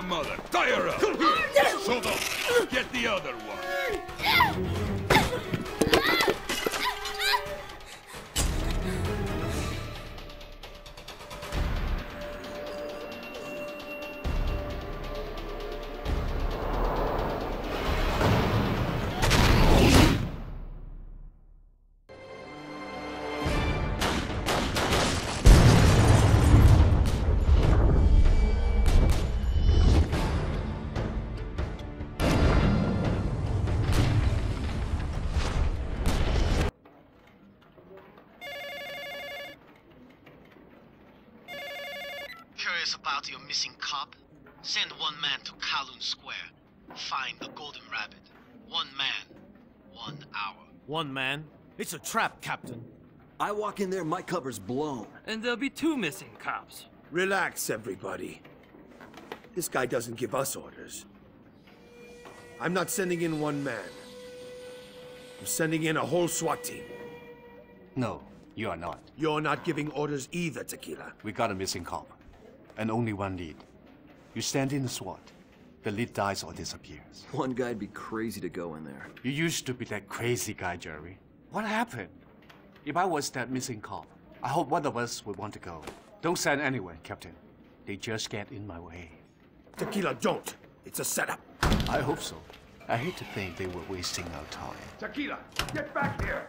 the mother. Tie her up. Soto, get the other one. Curious about your missing cop? Send one man to Kowloon Square. Find the Golden Rabbit. One man, 1 hour. One man? It's a trap, Captain. I walk in there, my cover's blown. And there'll be 2 missing cops. Relax, everybody. This guy doesn't give us orders. I'm not sending in one man. I'm sending in a whole SWAT team. No, you are not. You're not giving orders either, Tequila. We got a missing cop. And only one lead. You stand in the SWAT. The lead dies or disappears. One guy'd be crazy to go in there. You used to be that crazy guy, Jerry. What happened? If I was that missing cop, I hope one of us would want to go. Don't send anyone, Captain. They just get in my way. Tequila, don't. It's a setup. I hope so. I hate to think they were wasting our time. Tequila, get back here.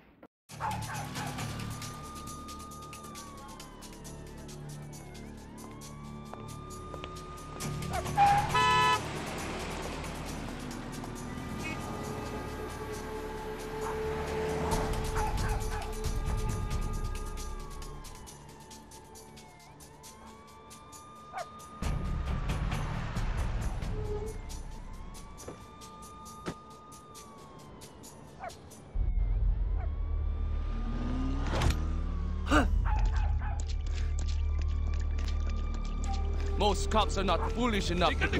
Most cops are not foolish enough to...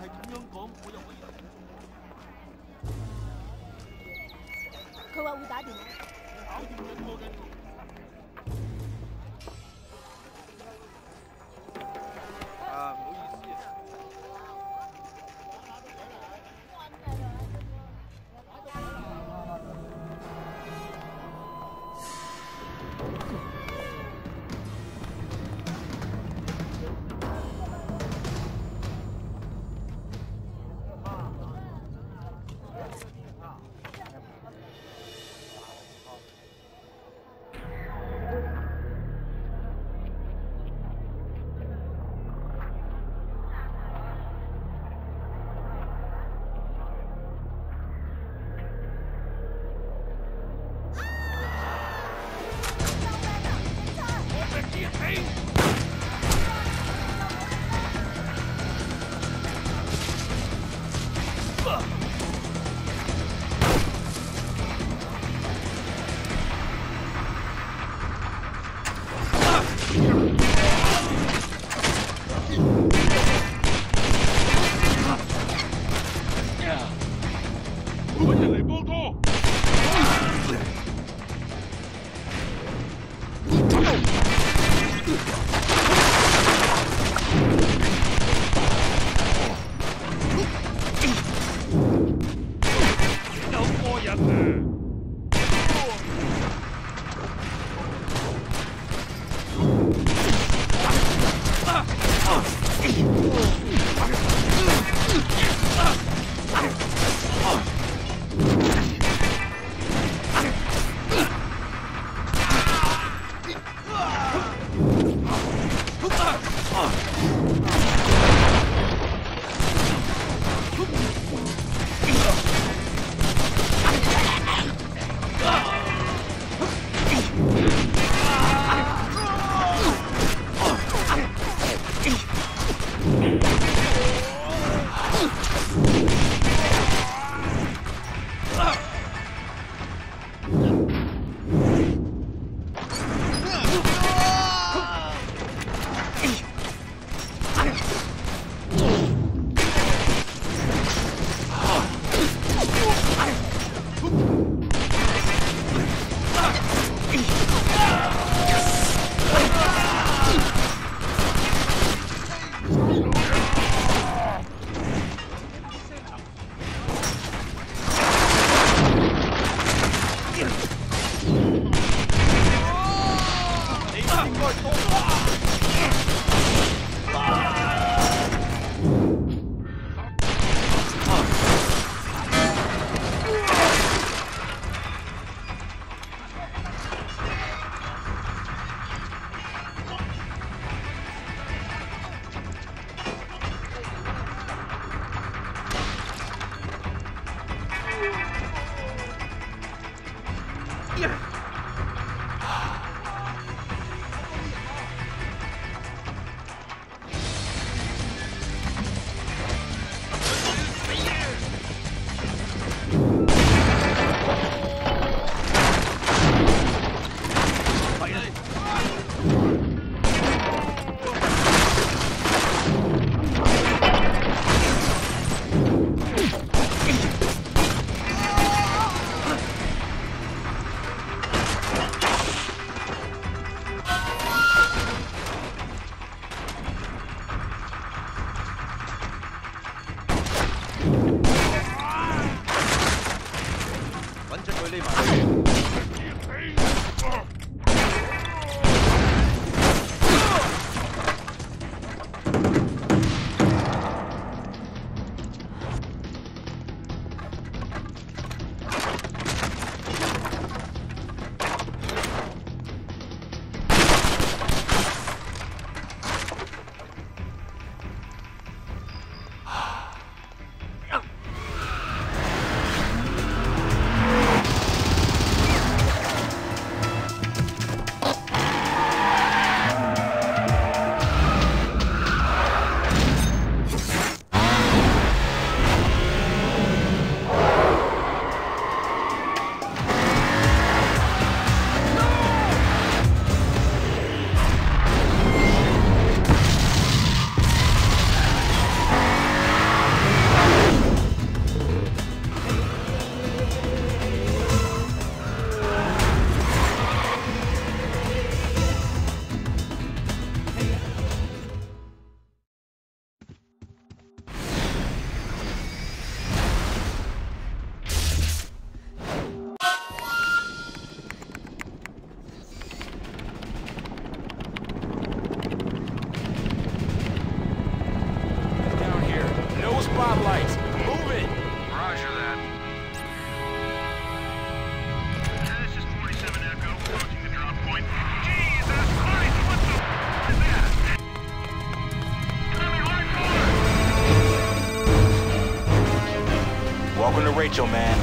佢話會打電話。 啊，唔好意思啊。 Rachel, man.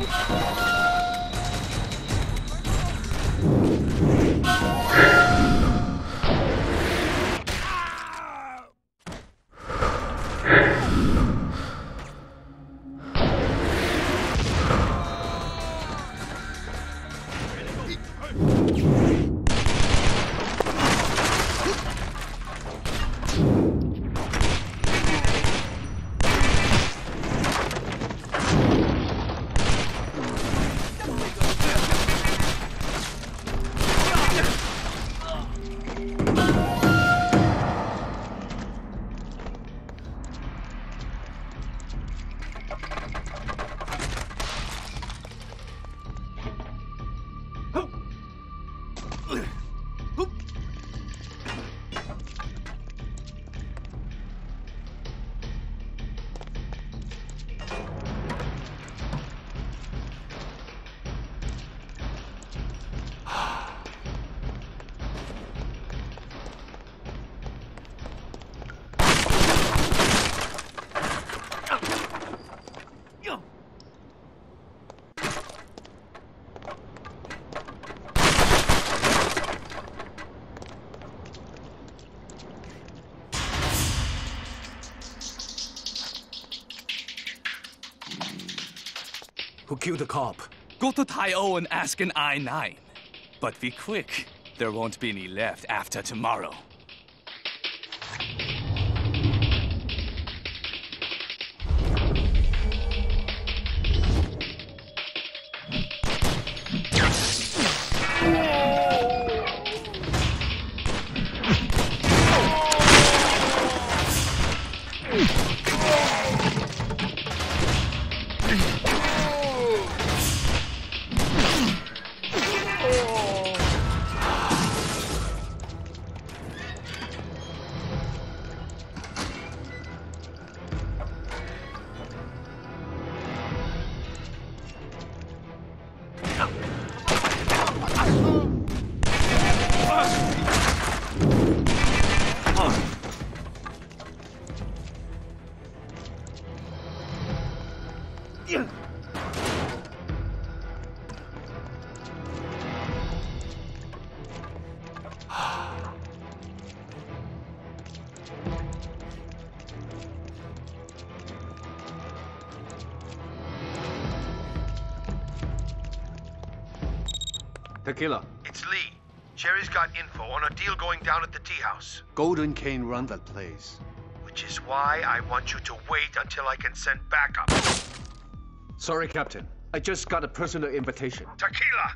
Who killed the cop? Go to Tai O and ask an I-9. But be quick. There won't be any left after tomorrow. Tequila. It's Lee. Sherry's got info on a deal going down at the tea house. Golden can't run that place. Which is why I want you to wait until I can send backup. Sorry, Captain. I just got a personal invitation. Tequila!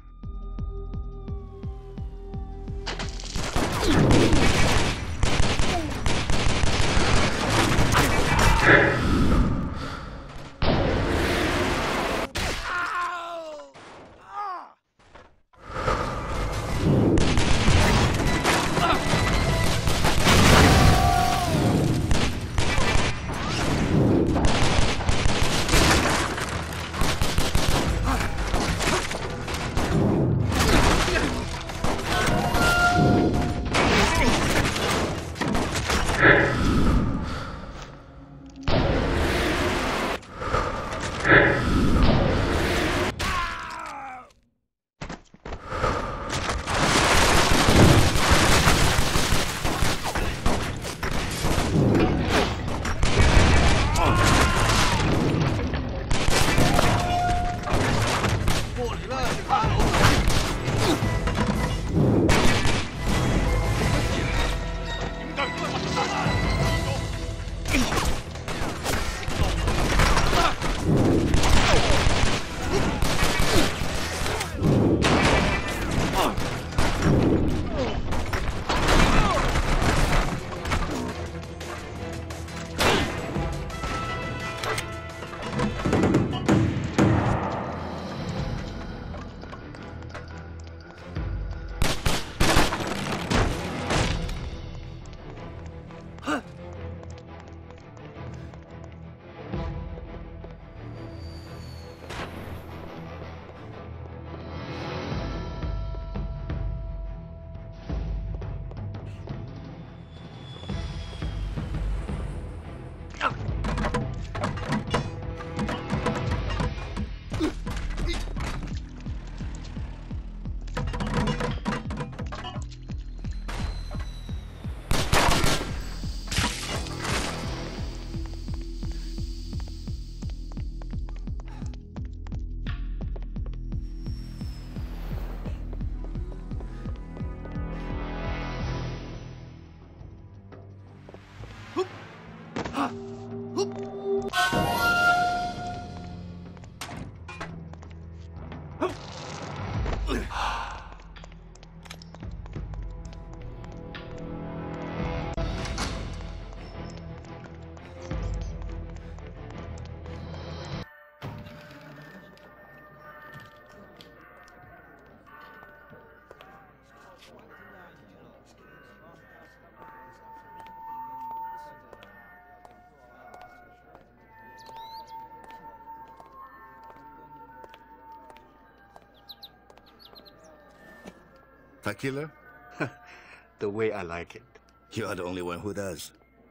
Tequila? The way I like it. You are the only one who does.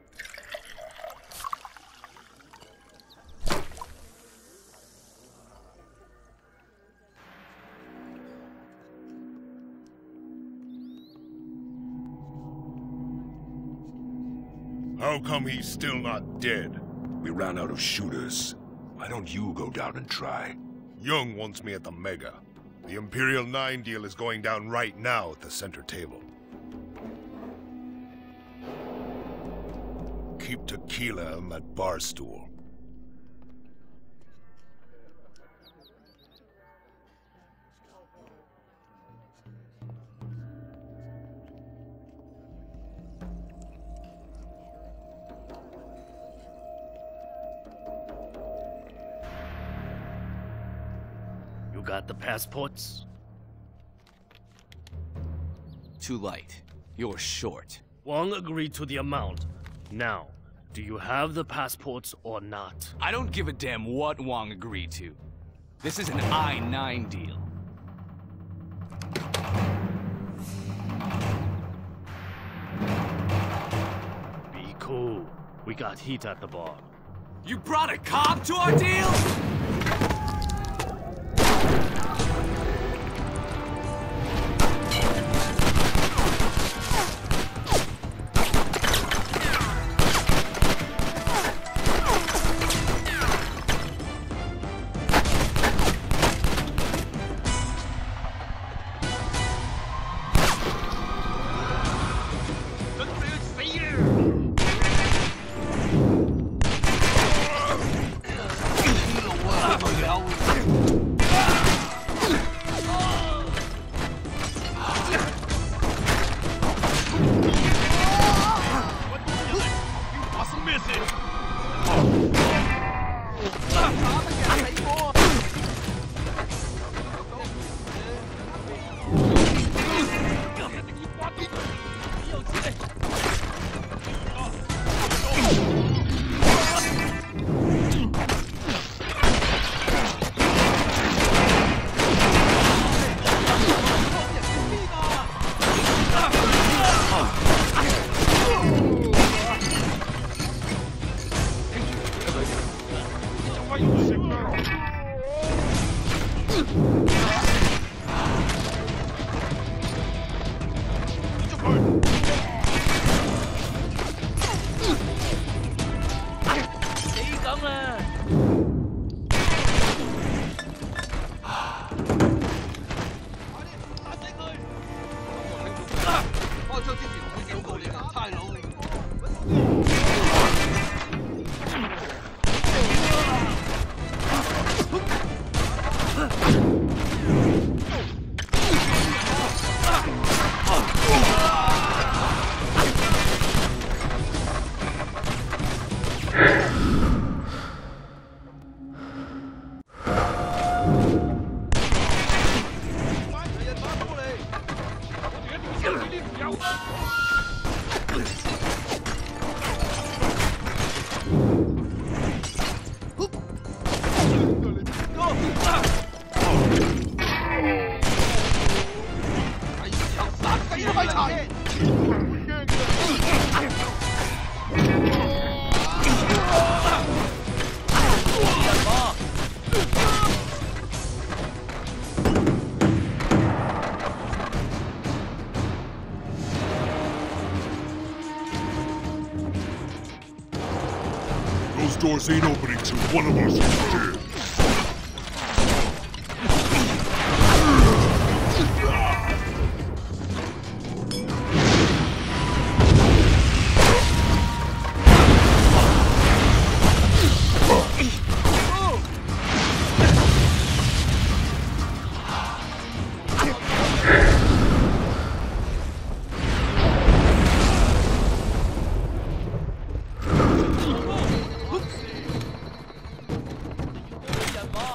How come he's still not dead? We ran out of shooters. Why don't you go down and try? Young wants me at the Mega. The Imperial 9 deal is going down right now at the center table. Keep tequila on that bar stool. You got the passports? Too light. You're short. Wong agreed to the amount. Now, do you have the passports or not? I don't give a damn what Wong agreed to. This is an I-9 deal. Be cool. We got heat at the bar. You brought a cop to our deal? Doors ain't opening till one of us is dead.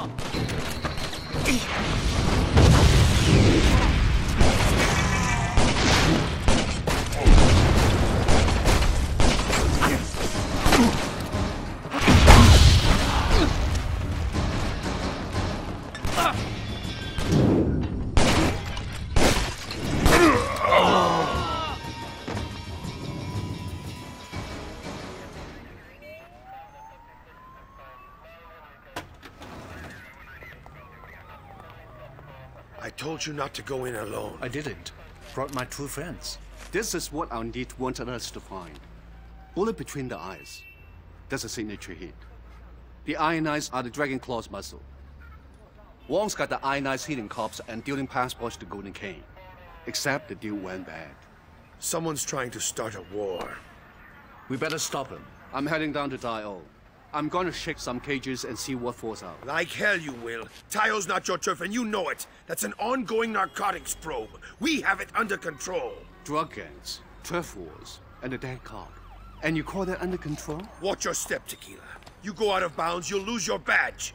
I told you not to go in alone. I didn't. Brought my two friends. This is what our need wanted us to find. Bullet between the eyes. That's a signature hit. The iron eyes are the dragon claw's muscle. Wong's got the iron eyes hitting cops and dealing passports to Golden Cane. Except the deal went bad. Someone's trying to start a war. We better stop him. I'm heading down to Tai O. I'm gonna shake some cages and see what falls out. Like hell you will. Tai O's not your turf and you know it. That's an ongoing narcotics probe. We have it under control. Drug gangs, turf wars, and a dead cop. And you call that under control? Watch your step, Tequila. You go out of bounds, you'll lose your badge.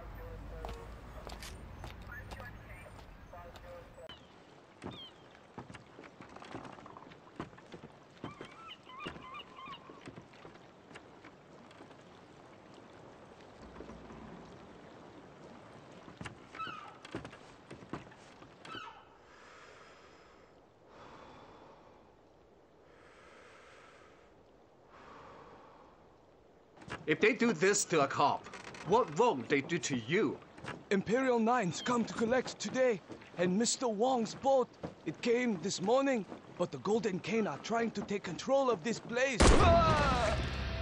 If they do this to a cop, what won't they do to you? Imperial Nines come to collect today, and Mr. Wong's boat. It came this morning, but the Golden Cane are trying to take control of this place. Ah!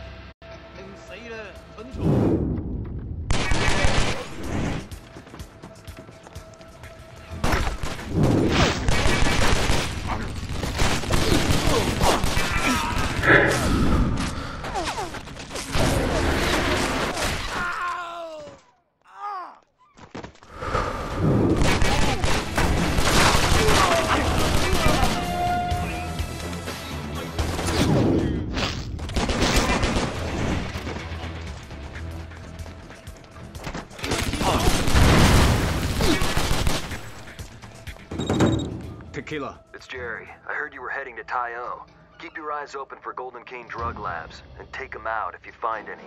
Tequila. It's Jerry. I heard you were heading to Tai O. Keep your eyes open for Golden Cane drug labs, and take them out if you find any.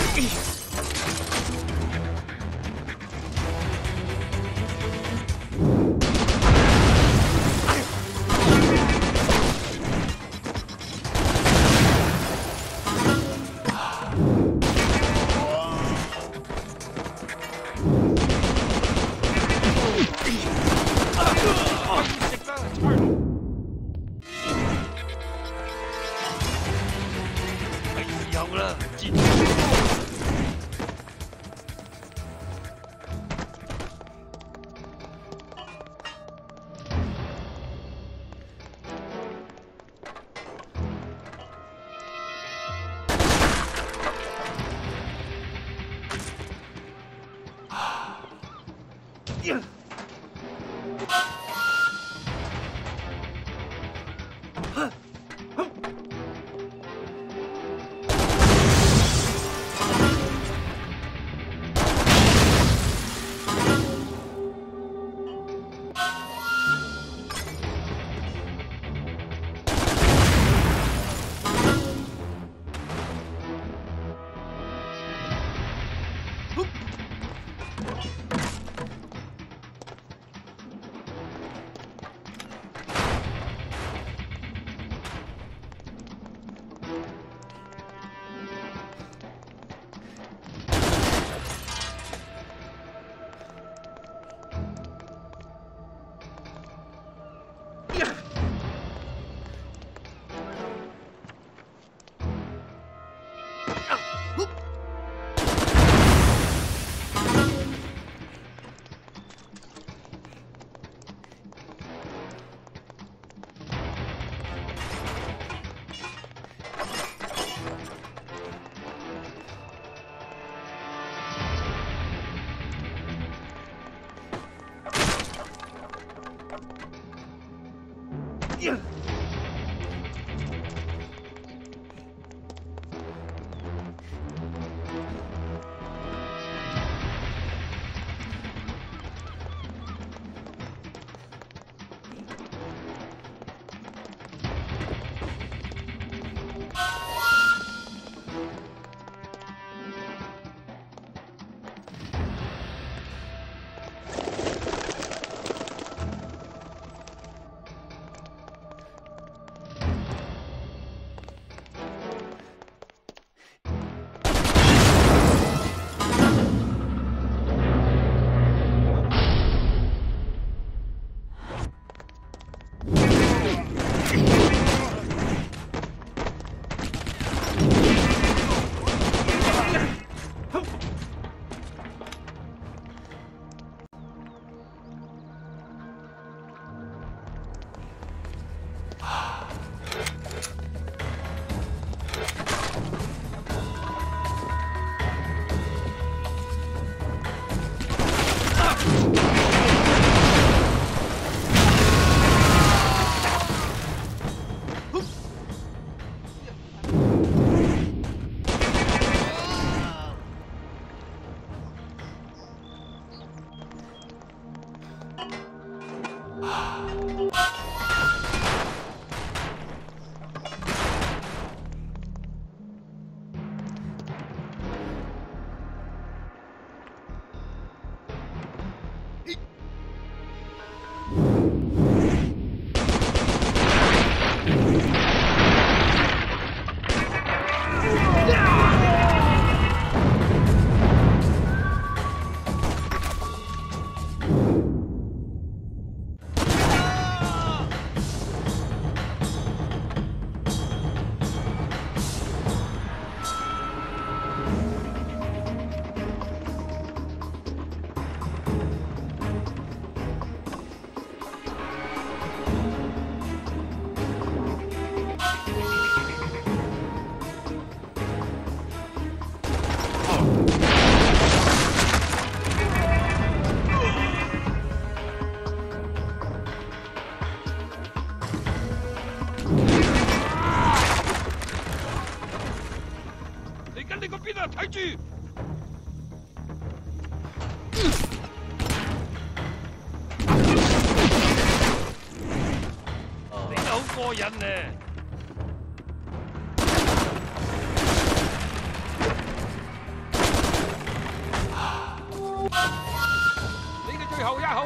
過癮呢。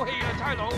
唞氣啦，差佬。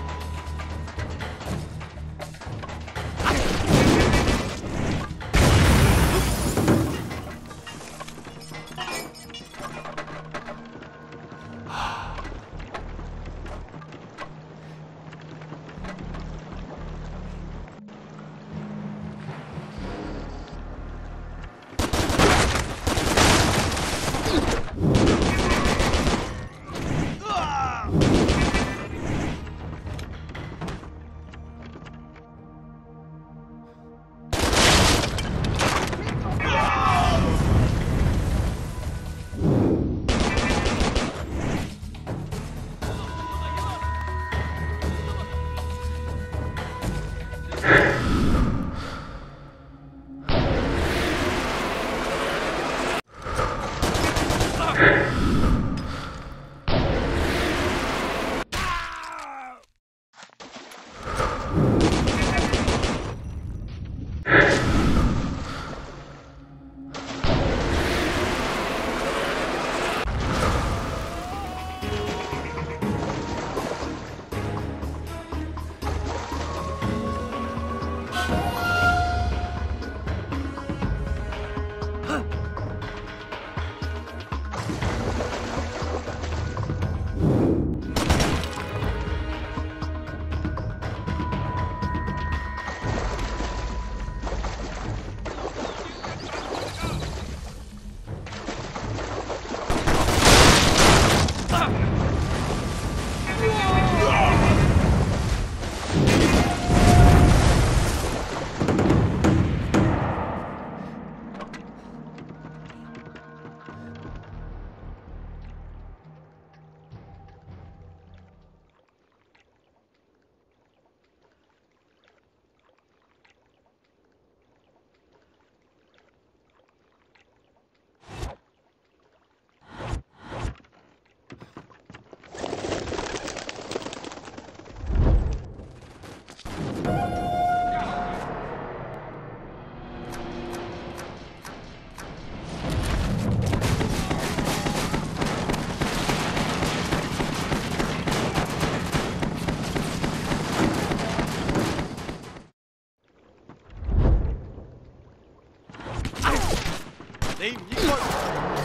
你唔應該。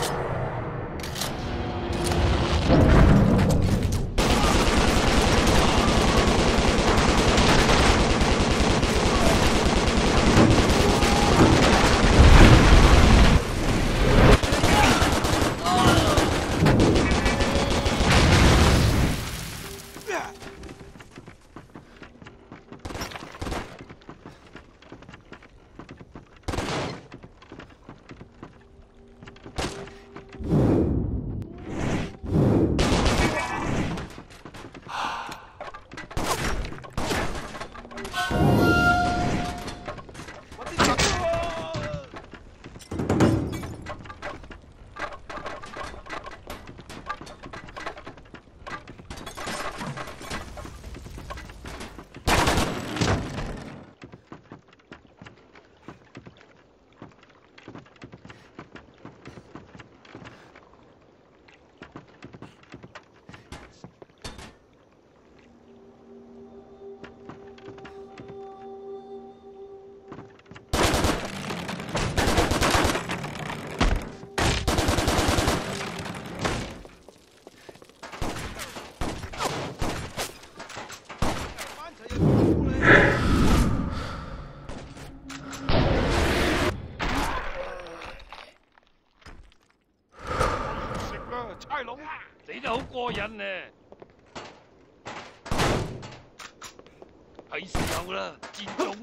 差佬，你都好過癮呢！係時候啦，賤種！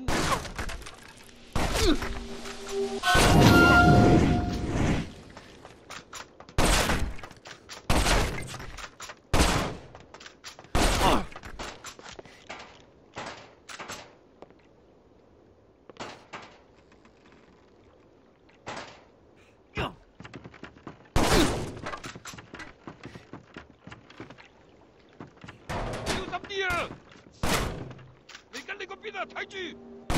睇住，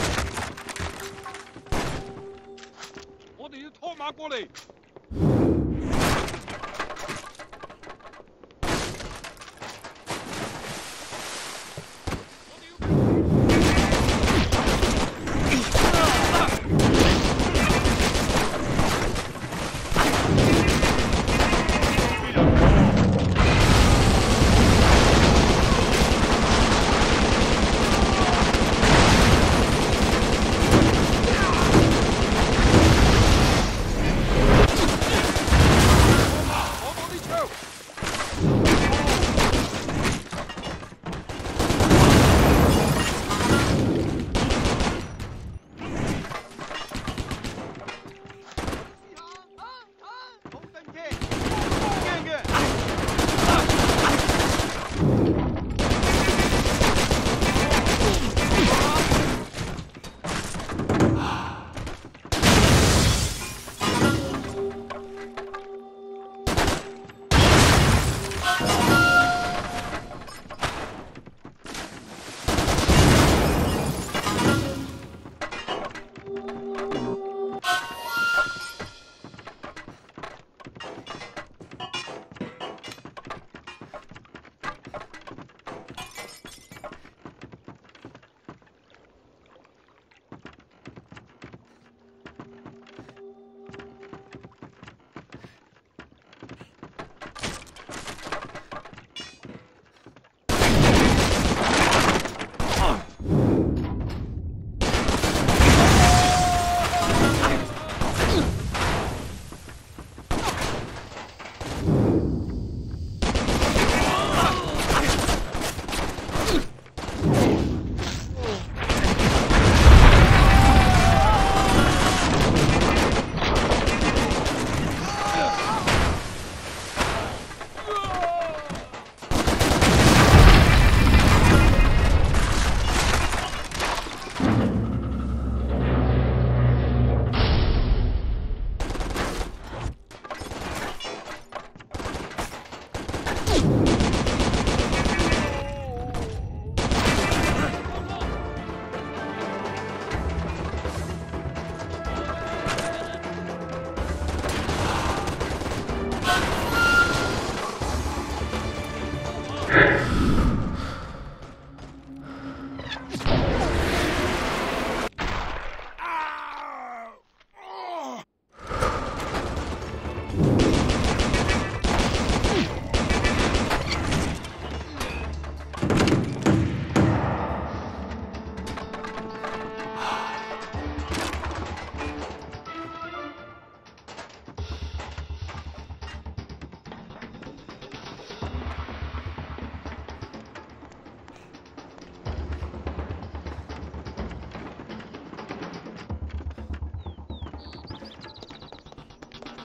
我哋要拖馬過嚟。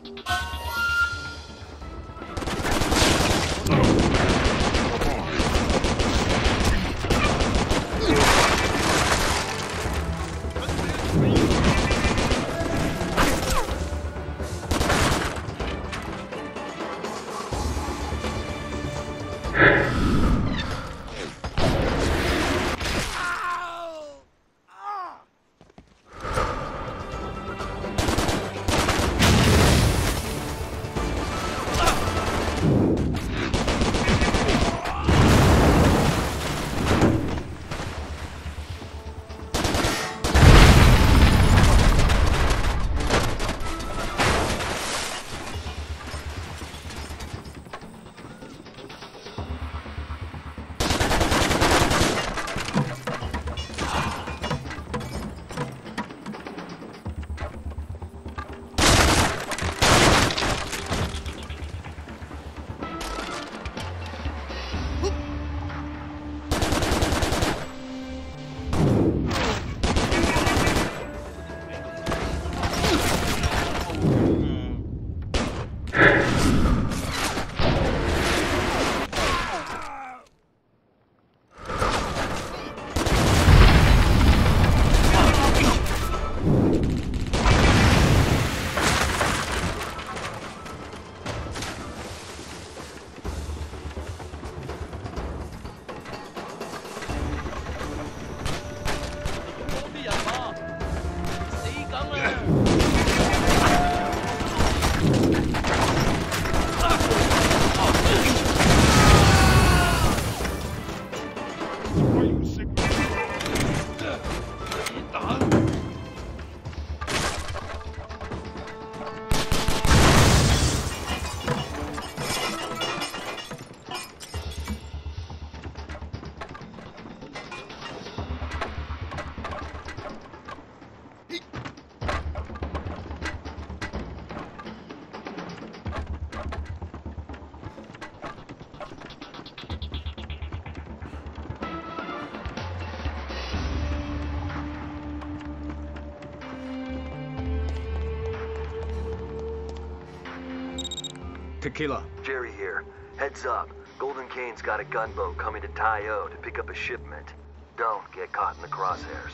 Tequila. Jerry here. Heads up. Golden Kane's got a gunboat coming to Tai O to pick up a shipment. Don't get caught in the crosshairs.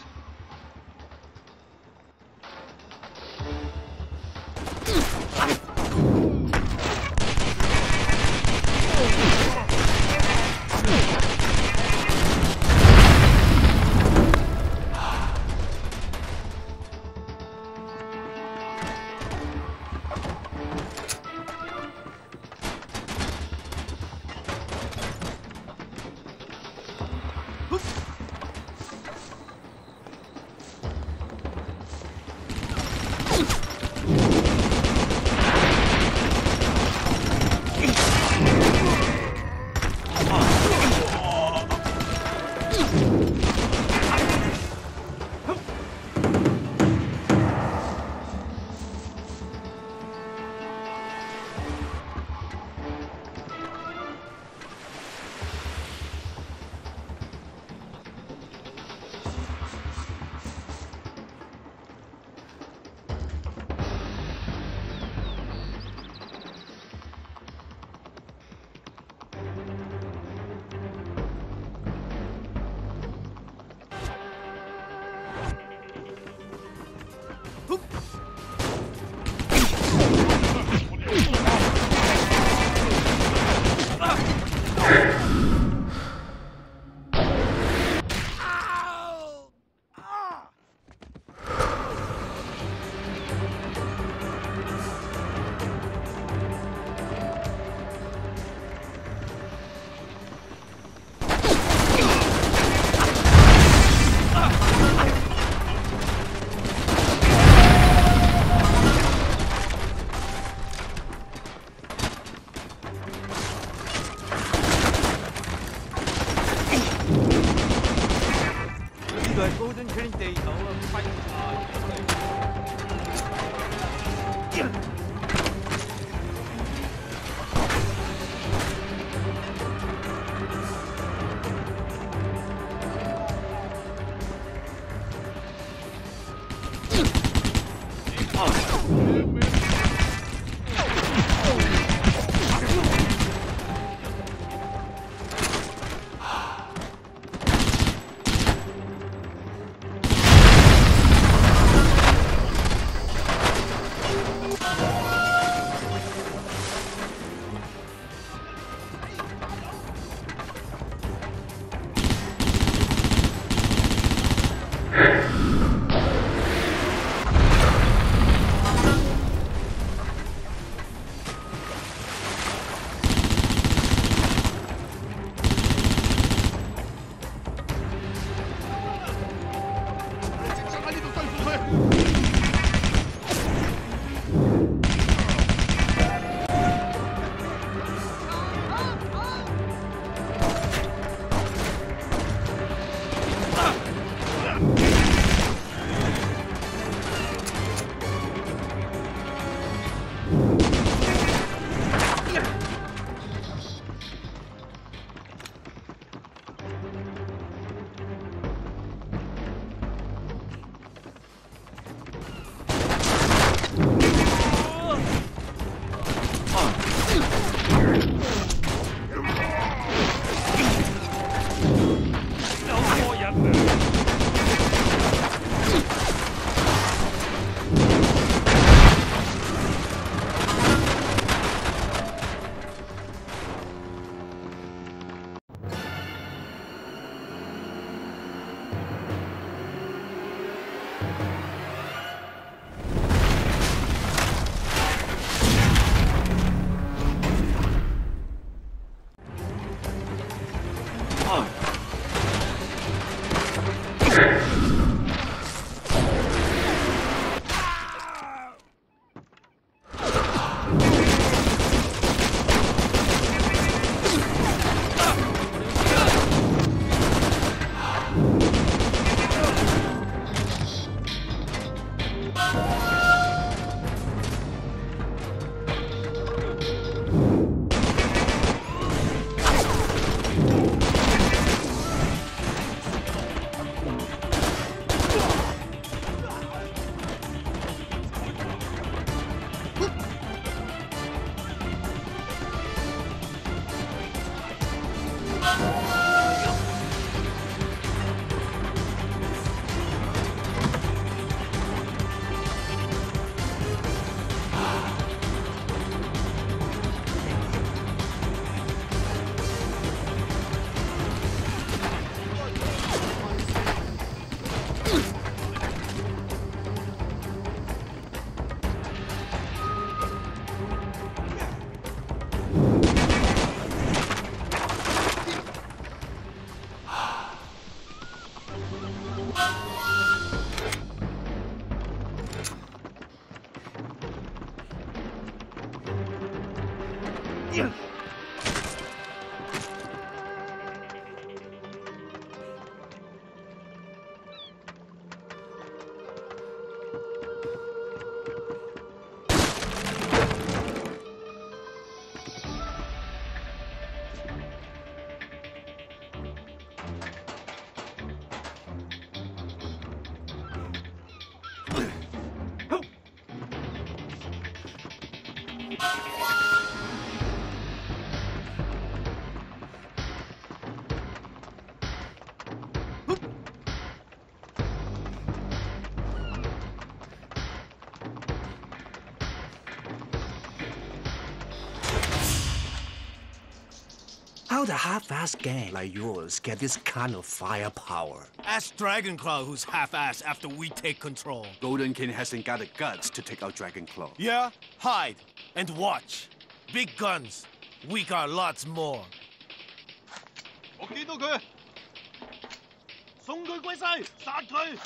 How the half-assed gang like yours get this kind of firepower? Ask Dragonclaw who's half-assed after we take control. Golden King hasn't got the guts to take out Dragonclaw. Yeah? Hide and watch. Big guns. We got lots more. 我見到佢，送佢歸西，殺佢！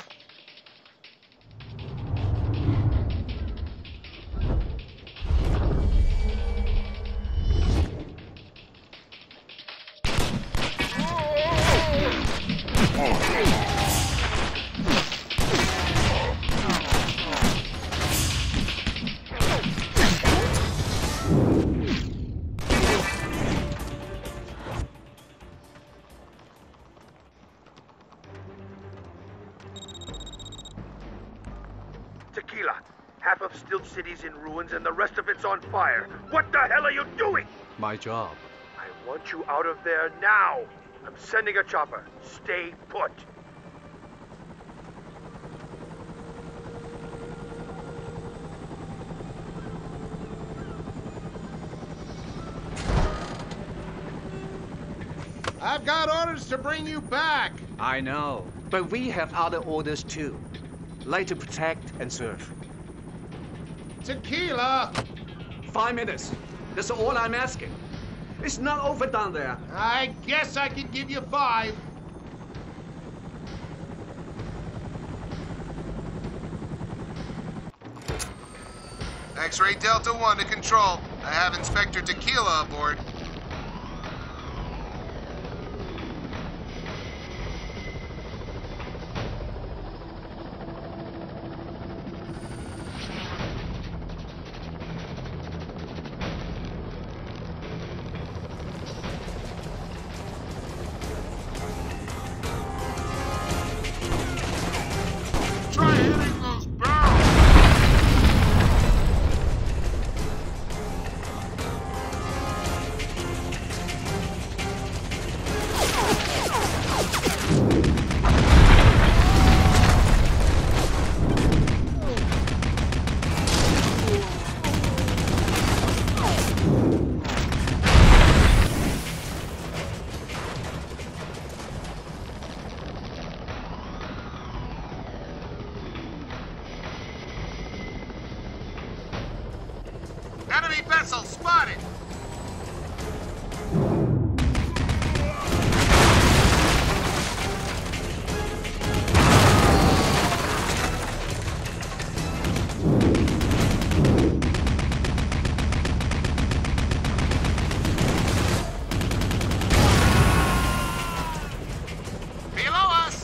Tequila, half of Stilt City's in ruins and the rest of it's on fire. What the hell are you doing? My job. I want you out of there now. I'm sending a chopper. Stay put. I've got orders to bring you back. I know, but we have other orders too. Like to protect and serve. Tequila! 5 minutes. That's all I'm asking. It's not over down there. I guess I can give you 5. X-ray Delta 1 to control. I have Inspector Tequila aboard. Try hitting those barrels! Enemy vessel spotted! Below us!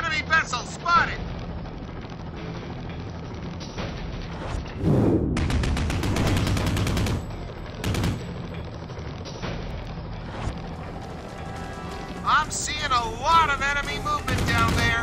Enemy vessel spotted! I'm seeing a lot of enemy movement down there.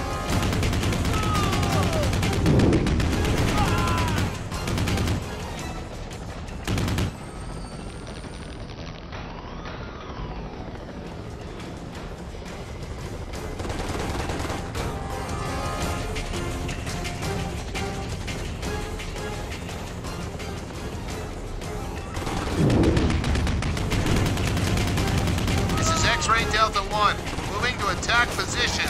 X-ray Delta 1, moving to attack position.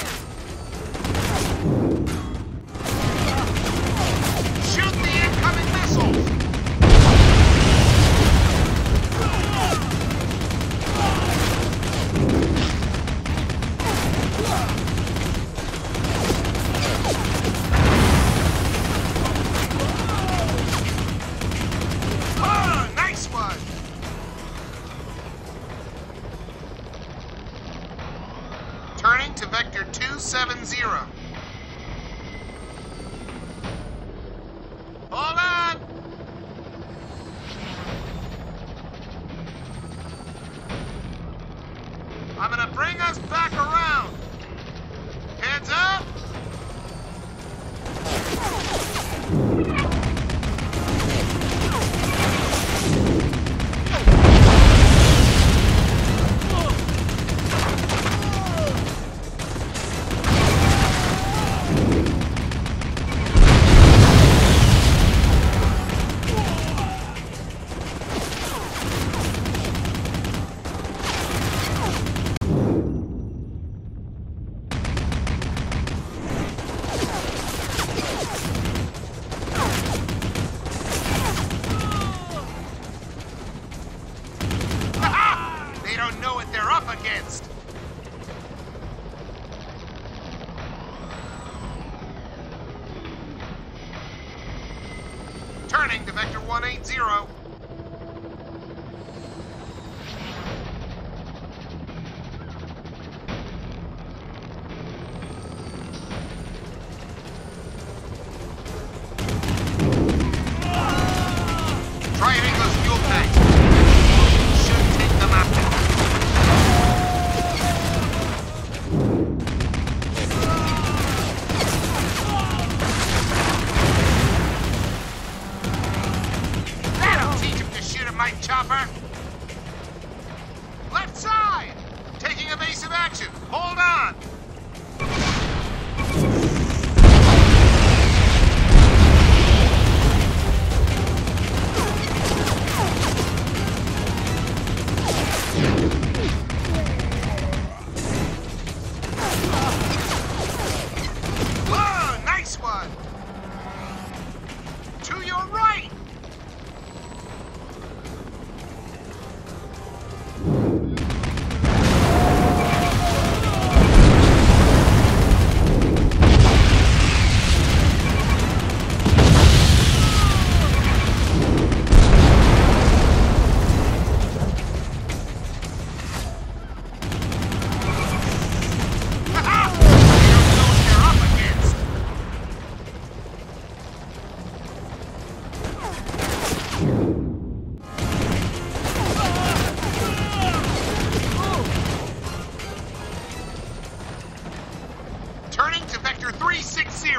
Shoot the incoming missiles! Oh, nice one! Turning to Vector 270. Hold on! I'm gonna bring us back around. Heads up! They don't know what they're up against. Turning to Vector 180. Triangle's fuel tank. Should take them out. That'll teach him to shoot at my chopper. Left side! Taking evasive action. Hold on! Whoa, nice one! To your right! Turning to Vector 360.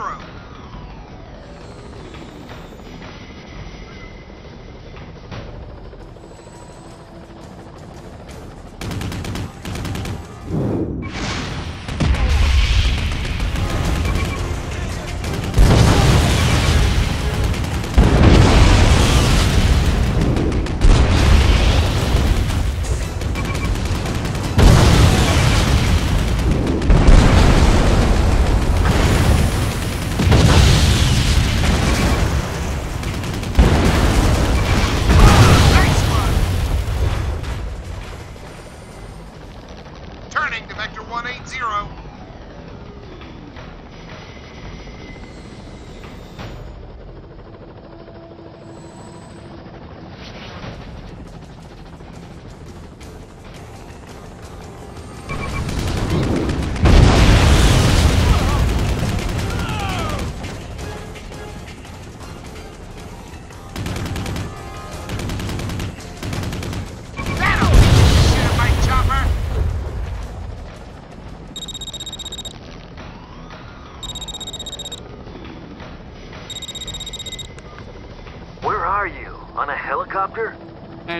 Turning to Vector 180.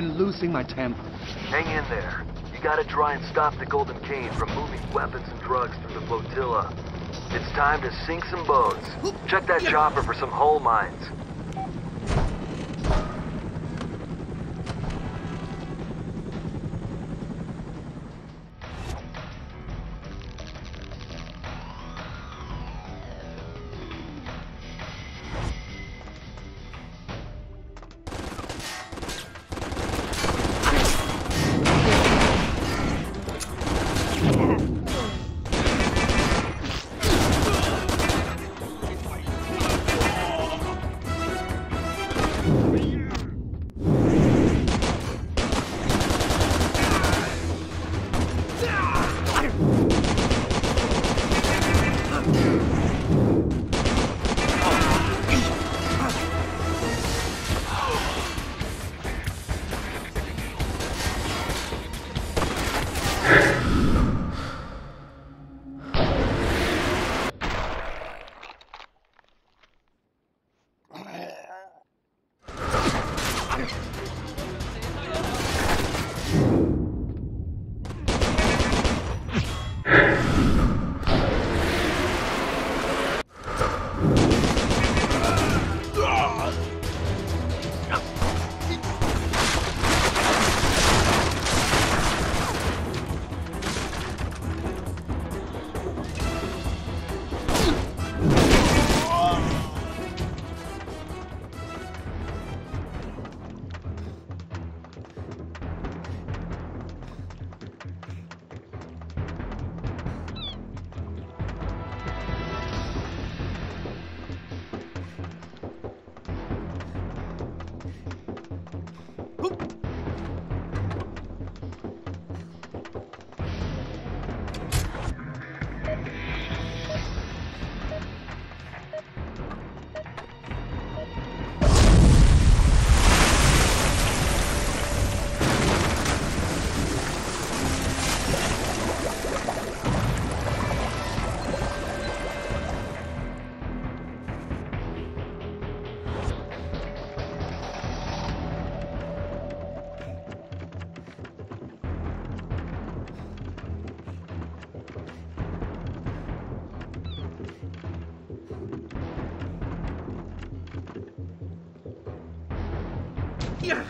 I'm losing my temper. Hang in there. You gotta try and stop the Golden Cane from moving weapons and drugs through the flotilla. It's time to sink some boats. Check that chopper for some hull mines. Yeah.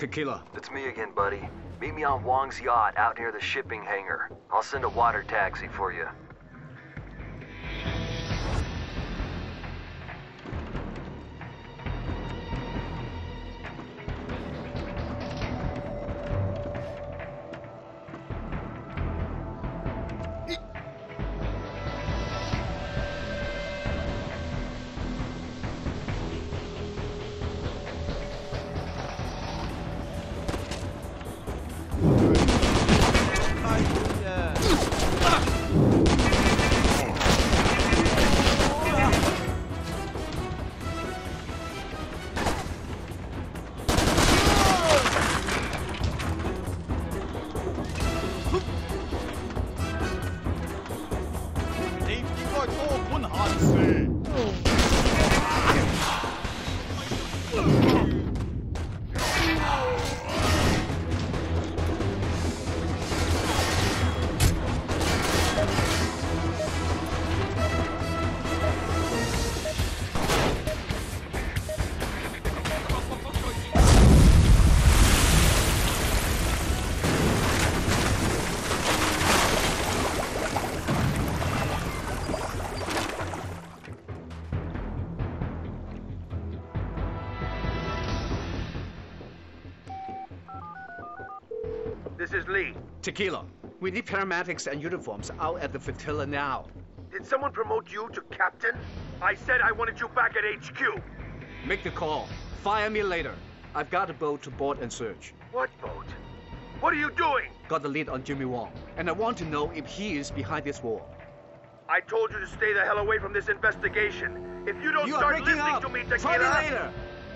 Tequila. It's me again, buddy. Meet me on Wong's yacht out near the shipping hangar. I'll send a water taxi for you. This is Lee. Tequila. We need paramedics and uniforms out at the flotilla now. Did someone promote you to captain? I said I wanted you back at HQ. Make the call. Fire me later. I've got a boat to board and search. What boat? What are you doing? Got the lead on Jimmy Wong, and I want to know if he is behind this war. I told you to stay the hell away from this investigation. If you don't start listening to me, Tequila... Try me later!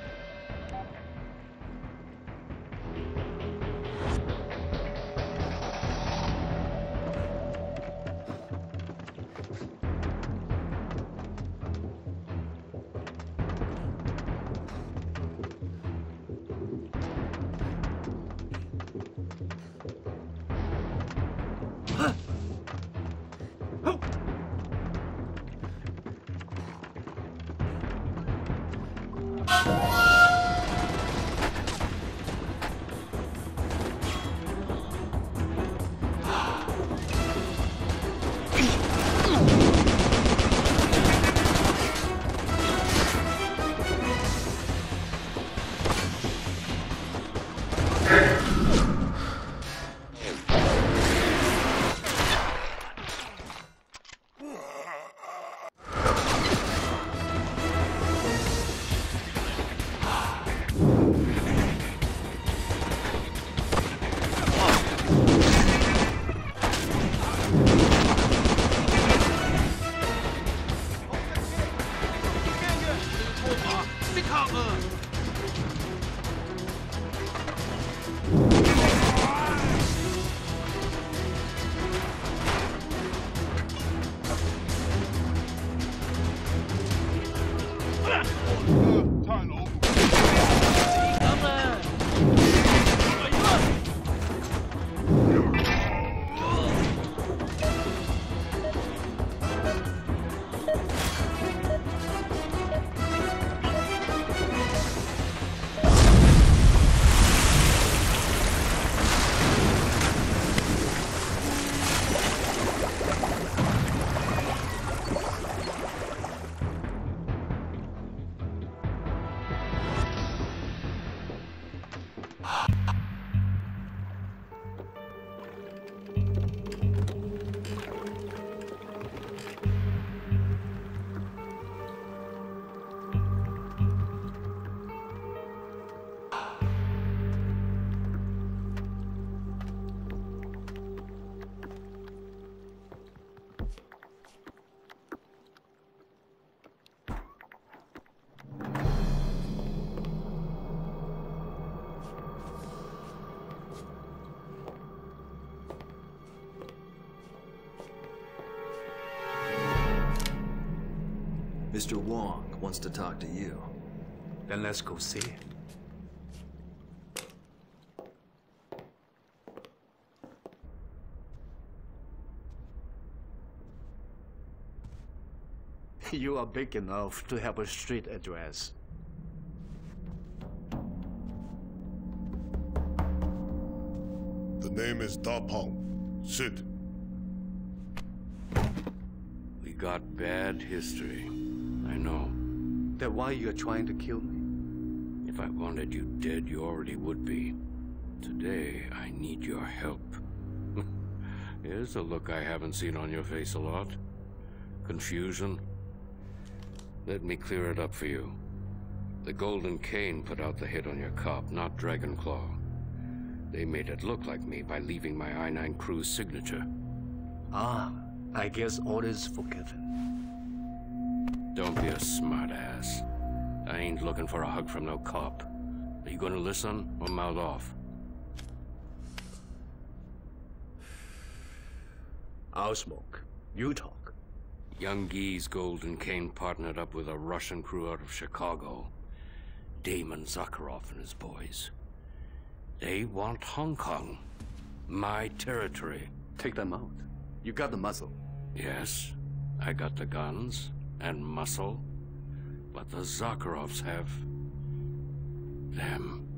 Mr. Wong wants to talk to you. Then let's go see him. You are big enough to have a street address. Name is Da Peng. Sit. We got bad history. I know. Then why you're trying to kill me? If I wanted you dead, you already would be. Today, I need your help. Here's a look I haven't seen on your face a lot. Confusion. Let me clear it up for you. The Golden Cane put out the hit on your cop, not Dragonclaw. They made it look like me by leaving my I-9 crew's signature. Ah, I guess orders forgiven. Don't be a smartass. I ain't looking for a hug from no cop. Are you gonna listen or mouth off? I'll smoke. You talk. Young Guy's Golden Cane partnered up with a Russian crew out of Chicago. Damon Zakarov and his boys. They want Hong Kong. My territory. Take them out. You got the muscle. Yes, I got the guns and muscle. But the Zakarovs have... them.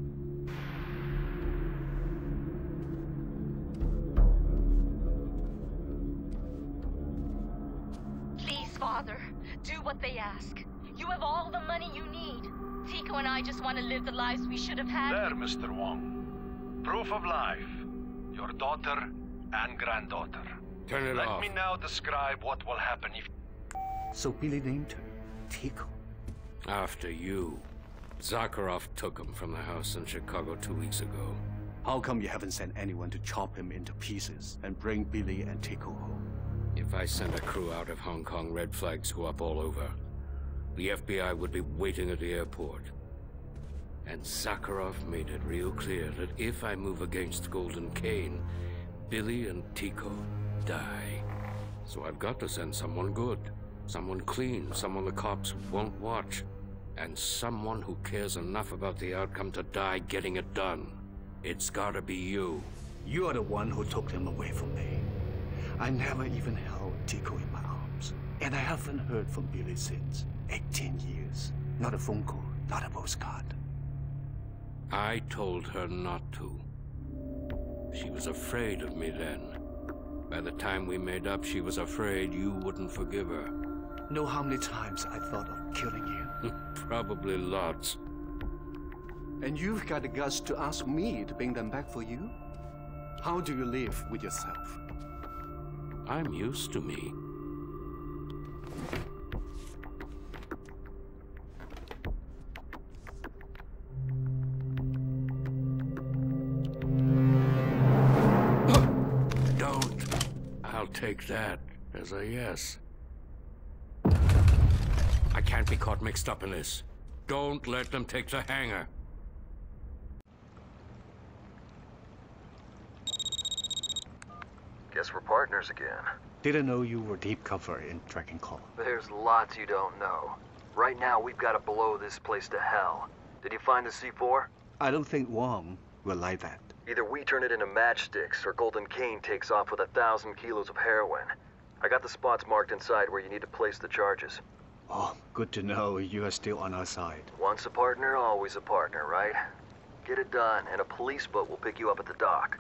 Please, Father, do what they ask. You have all the money you need. Tico and I just want to live the lives we should have had. There, Mr. Wong. Proof of life. Your daughter and granddaughter. Turn it off. Let me now describe what will happen if... So Billy named her Tico. After you. Zakarov took him from the house in Chicago 2 weeks ago. How come you haven't sent anyone to chop him into pieces and bring Billy and Tico home? If I send a crew out of Hong Kong, red flags go up all over. The FBI would be waiting at the airport. And Zakarov made it real clear that if I move against Golden Cane, Billy and Tico die. So I've got to send someone good. Someone clean, someone the cops won't watch. And someone who cares enough about the outcome to die getting it done. It's gotta be you. You are the one who took him away from me. I never even held Tico in my arms. And I haven't heard from Billy since. 18 years. Not a phone call, not a postcard. I told her not to. She was afraid of me then. By the time we made up, she was afraid you wouldn't forgive her. Know how many times I thought of killing you? Probably lots. And you've got the guts to ask me to bring them back for you? How do you live with yourself? I'm used to me. Don't. I'll take that as a yes. I can't be caught mixed up in this. Don't let them take the hangar. Guess we're partners again. Didn't know you were deep cover in Dragonclaw. There's lots you don't know. Right now, we've got to blow this place to hell. Did you find the C4? I don't think Wong will like that. Either we turn it into matchsticks, or Golden Cane takes off with 1,000 kilos of heroin. I got the spots marked inside where you need to place the charges. Oh, good to know you are still on our side. Once a partner, always a partner, right? Get it done, and a police boat will pick you up at the dock.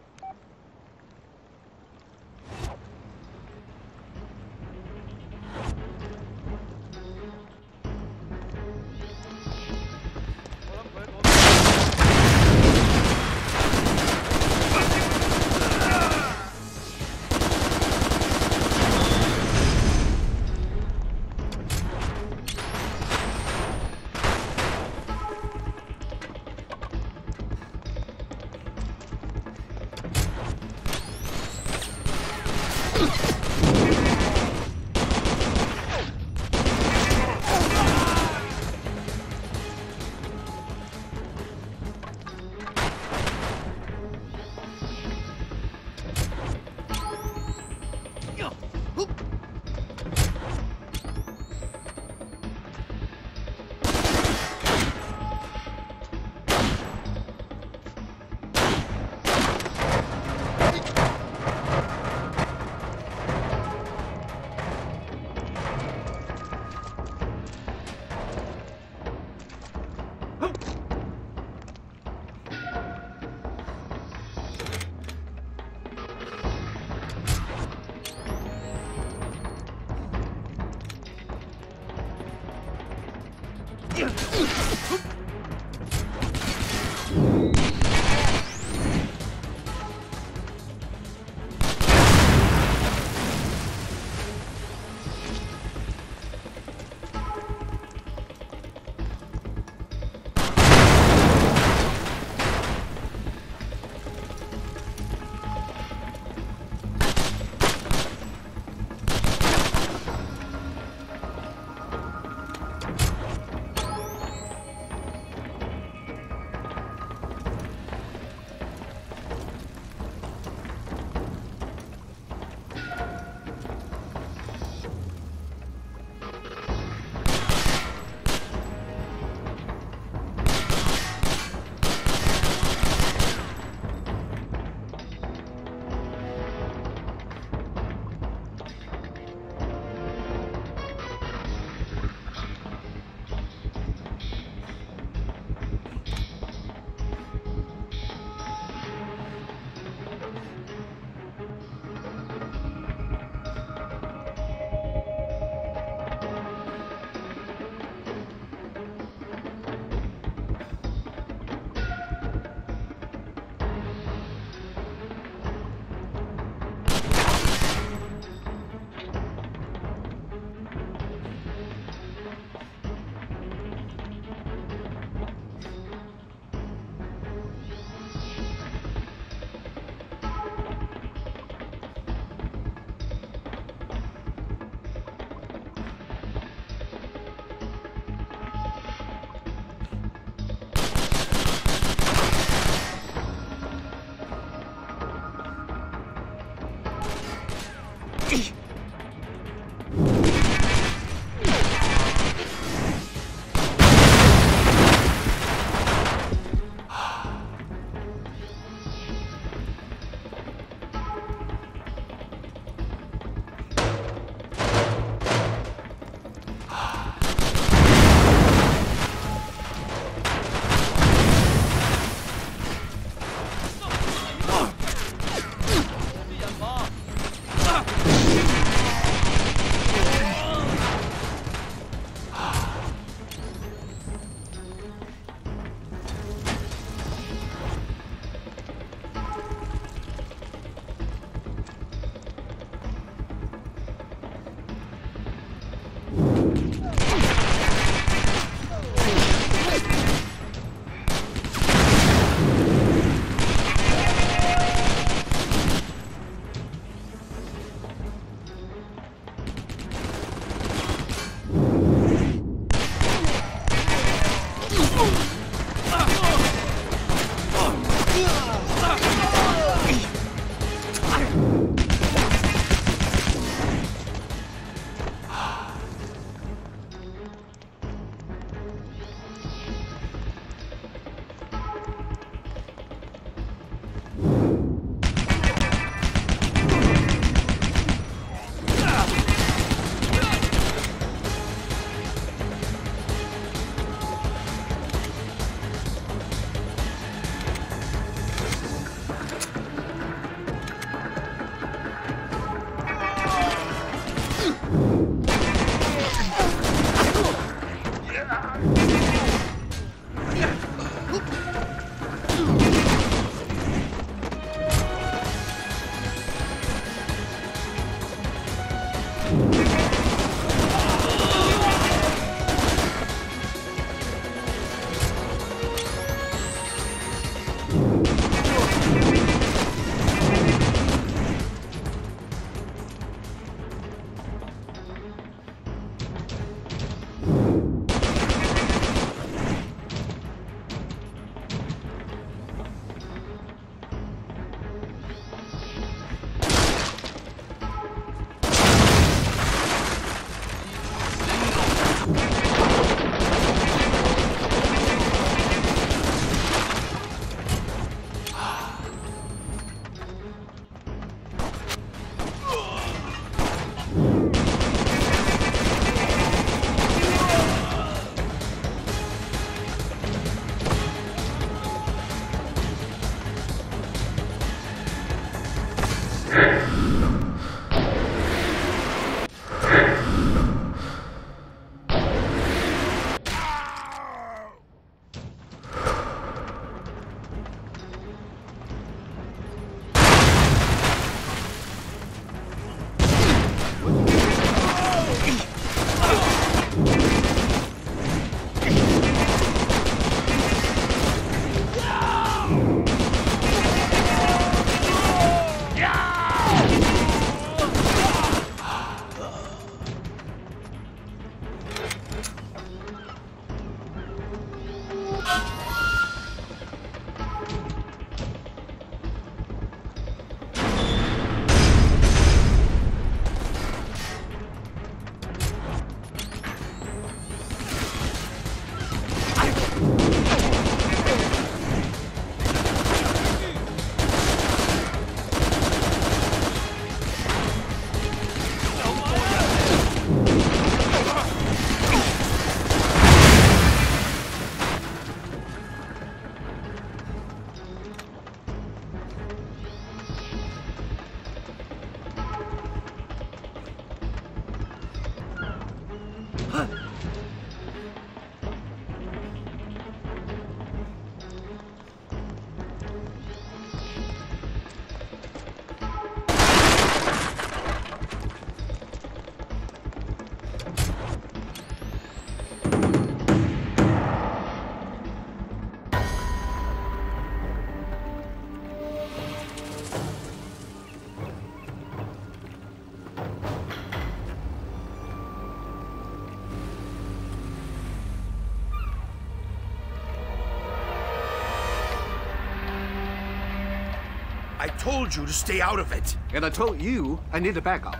I told you to stay out of it. And I told you I need a backup.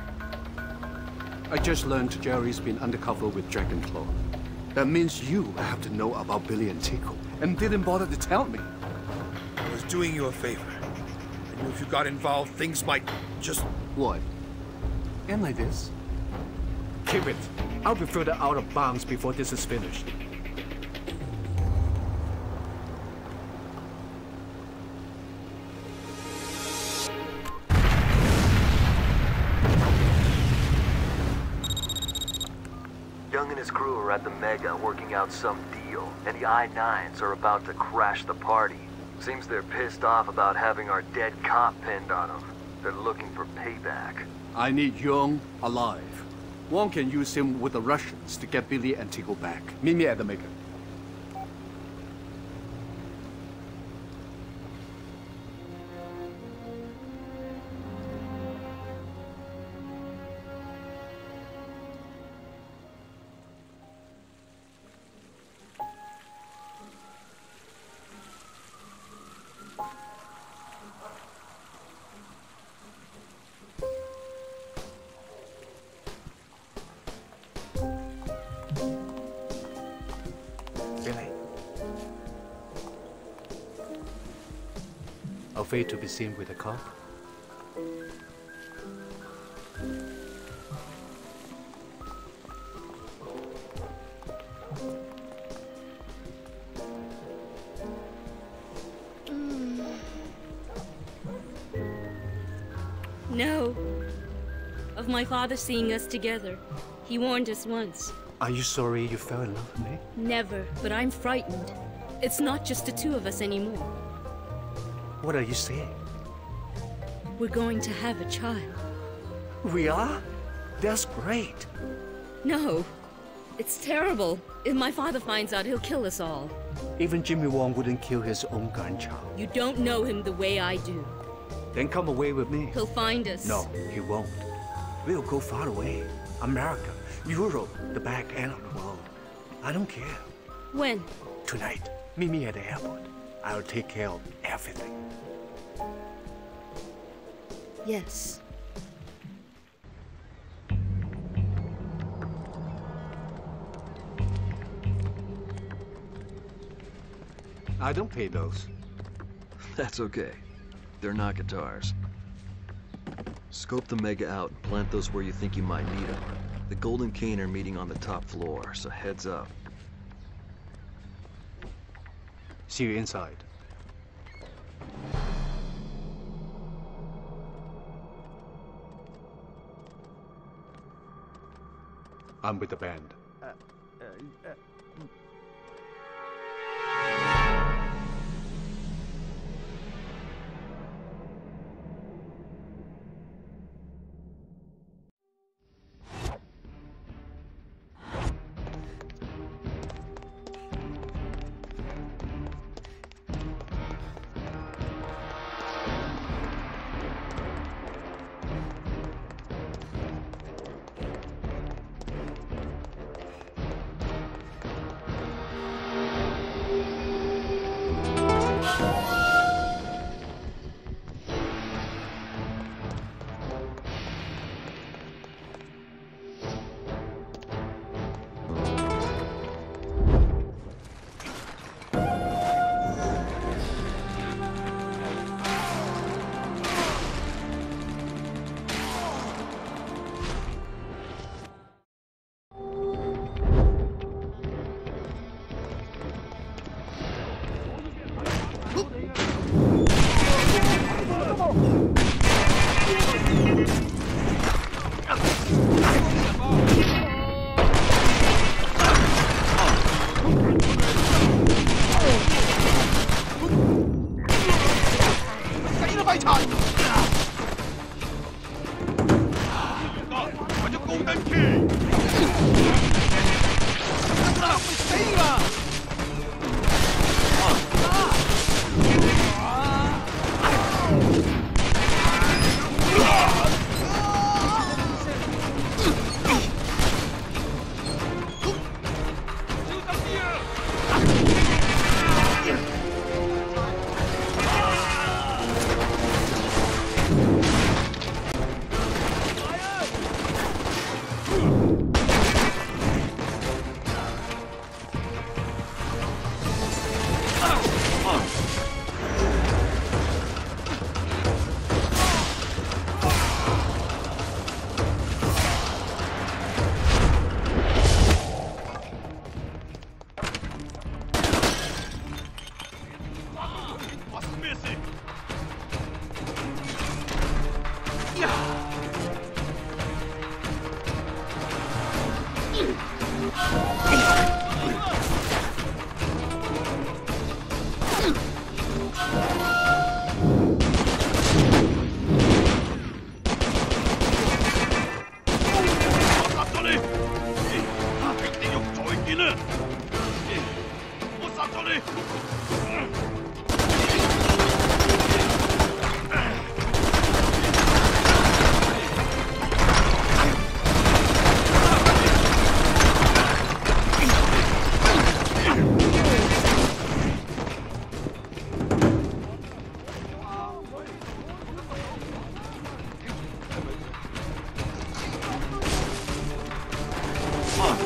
I just learned Jerry's been undercover with Dragonclaw. That means you have to know about Billy and Tico, and didn't bother to tell me. I was doing you a favor. I knew if you got involved, things might just... What? End like this? Keep it. I'll be further out of bounds before this is finished. Young and his crew are at the Mega working out some deal, and the I-9s are about to crash the party. Seems they're pissed off about having our dead cop pinned on them. They're looking for payback. I need Young alive. Wong can use him with the Russians to get Billy and Tico back. Meet me at the Mega. Afraid to be seen with a cop? No. Of my father seeing us together. He warned us once. Are you sorry you fell in love with me? Never, but I'm frightened. It's not just the two of us anymore. What are you saying? We're going to have a child. We are? That's great. No. It's terrible. If my father finds out, he'll kill us all. Even Jimmy Wong wouldn't kill his own grandchild. You don't know him the way I do. Then come away with me. He'll find us. No, he won't. We'll go far away. America, Europe, the back end of the world. I don't care. When? Tonight. Meet me at the airport. I'll take care of everything. Yes. I don't pay those. That's okay. They're not guitars. Scope the Mega out and plant those where you think you might need them. The Golden Cane are meeting on the top floor, so heads up. See you inside. I'm with the band.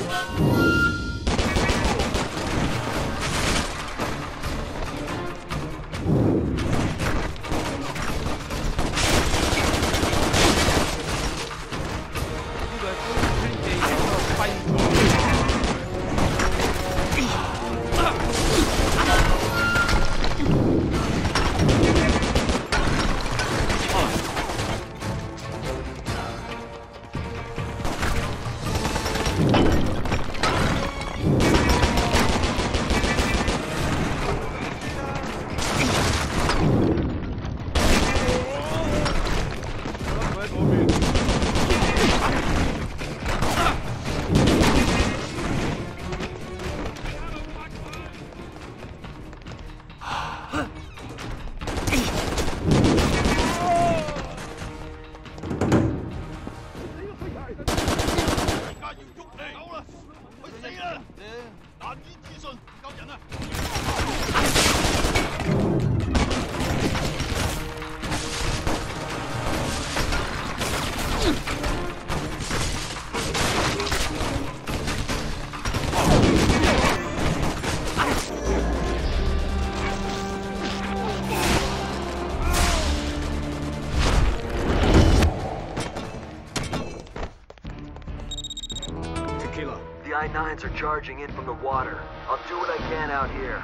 The I-9s are charging in from the water. I'll do what I can out here.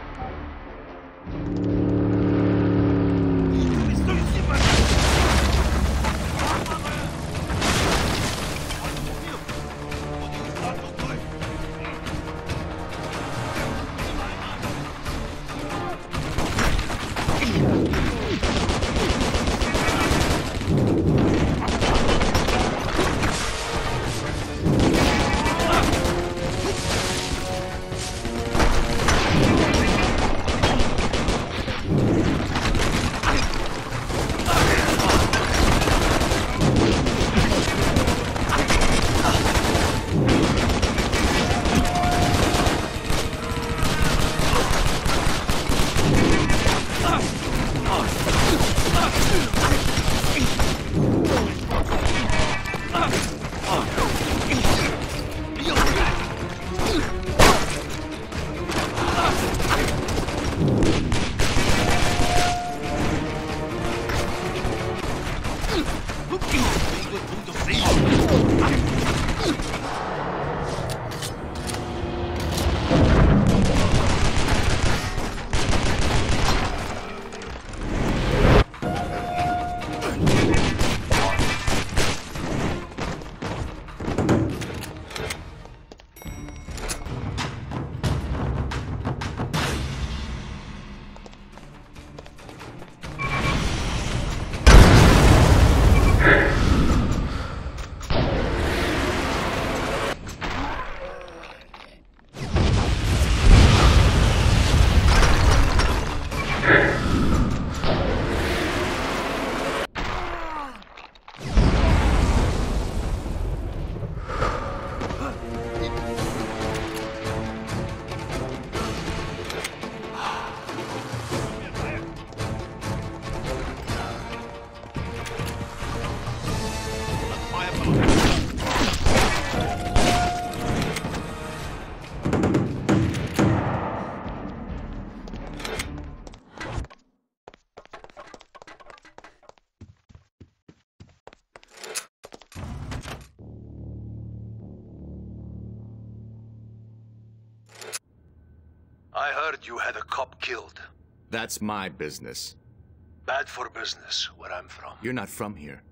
I heard you had a cop killed. That's my business. Bad for business, where I'm from. You're not from here.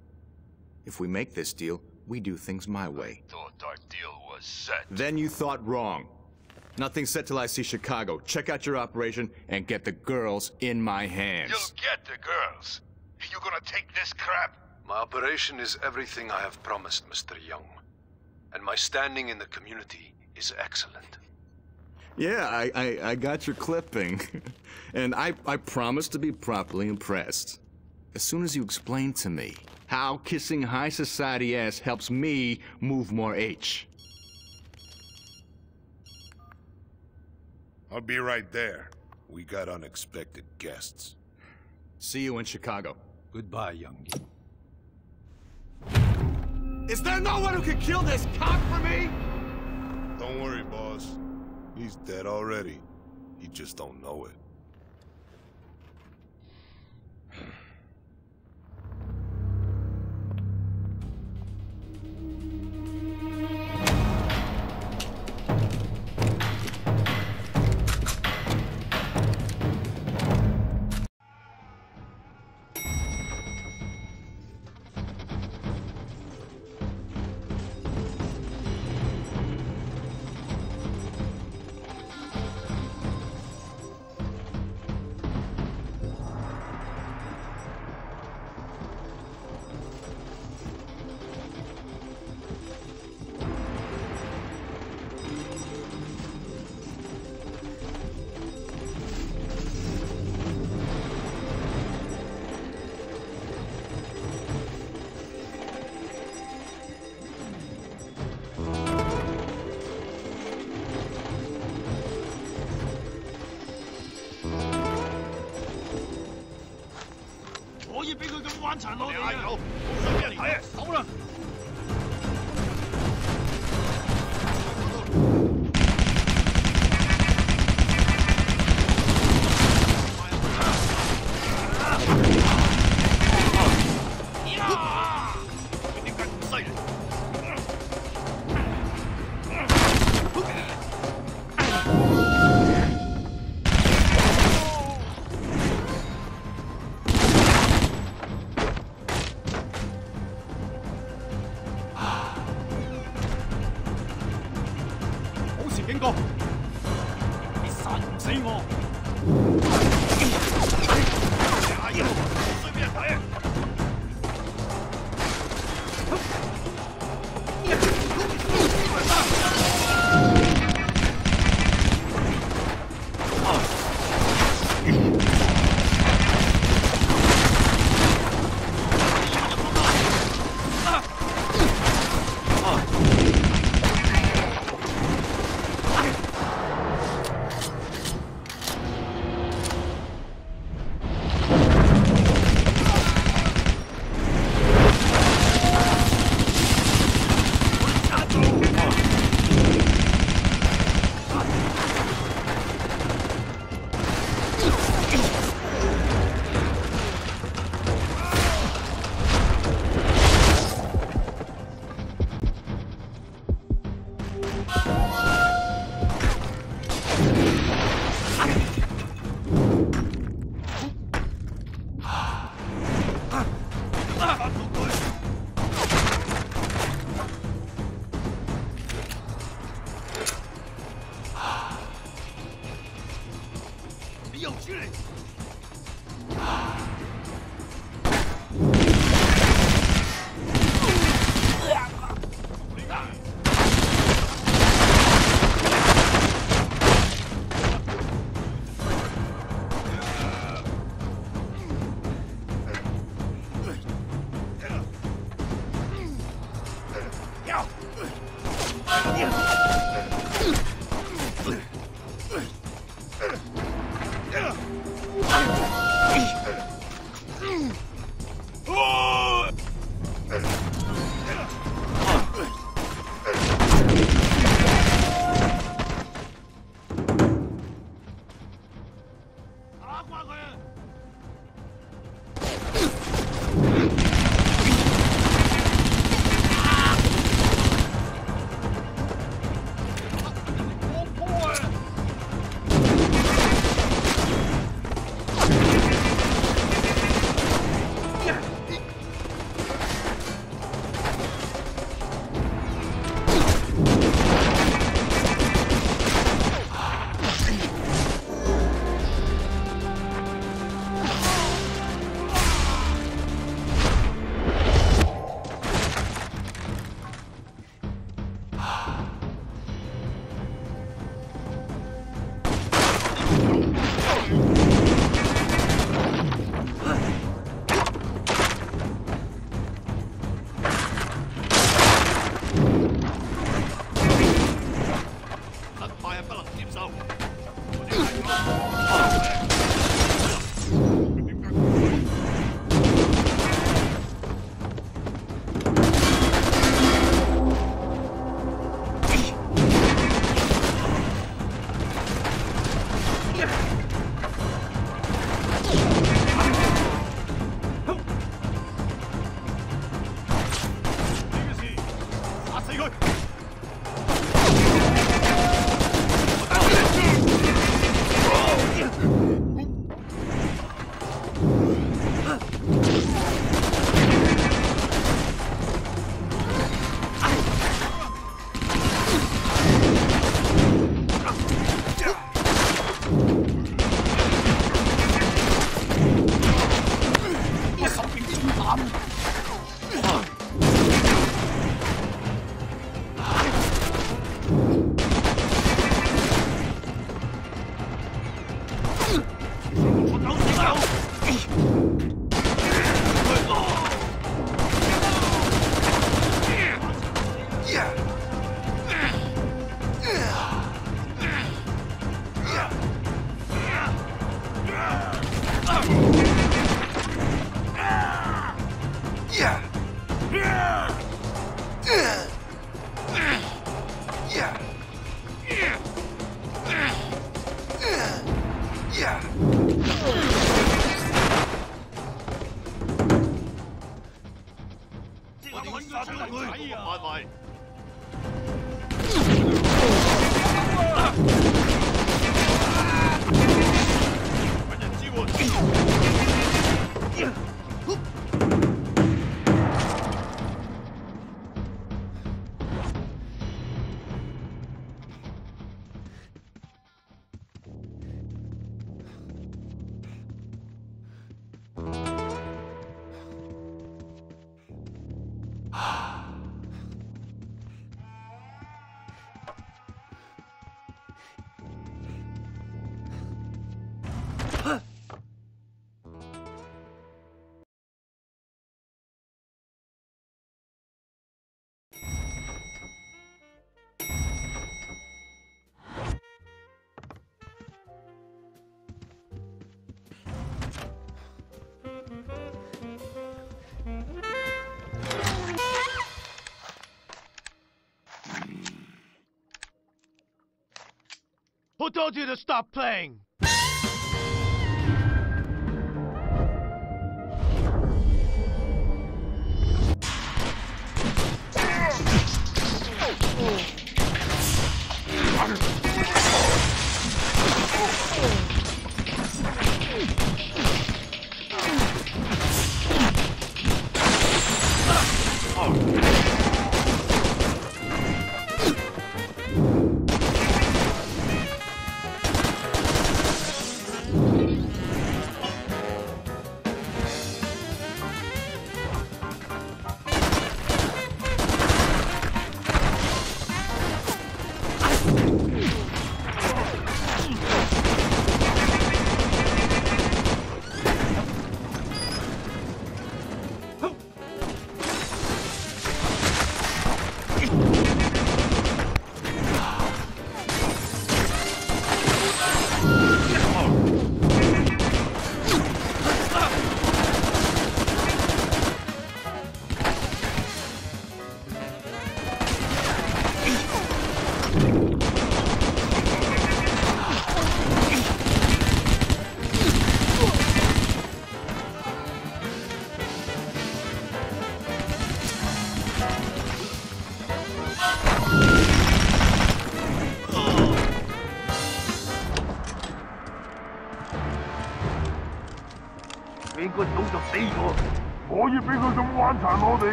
If we make this deal, we do things my way. I thought our deal was set. Then you thought wrong. Nothing's set till I see Chicago. Check out your operation and get the girls in my hands. You'll get the girls. You gonna take this crap? My operation is everything I have promised, Mr. Young. And my standing in the community is excellent. Yeah, I got your clipping. And I promise to be properly impressed. As soon as you explain to me how kissing high society ass helps me move more H. I'll be right there. We got unexpected guests. See you in Chicago. Goodbye, youngie. Is there no one who can kill this cop for me? Don't worry, boss. He's dead already. He just don't know it. 安排。揾人支援。 Who told you to stop playing?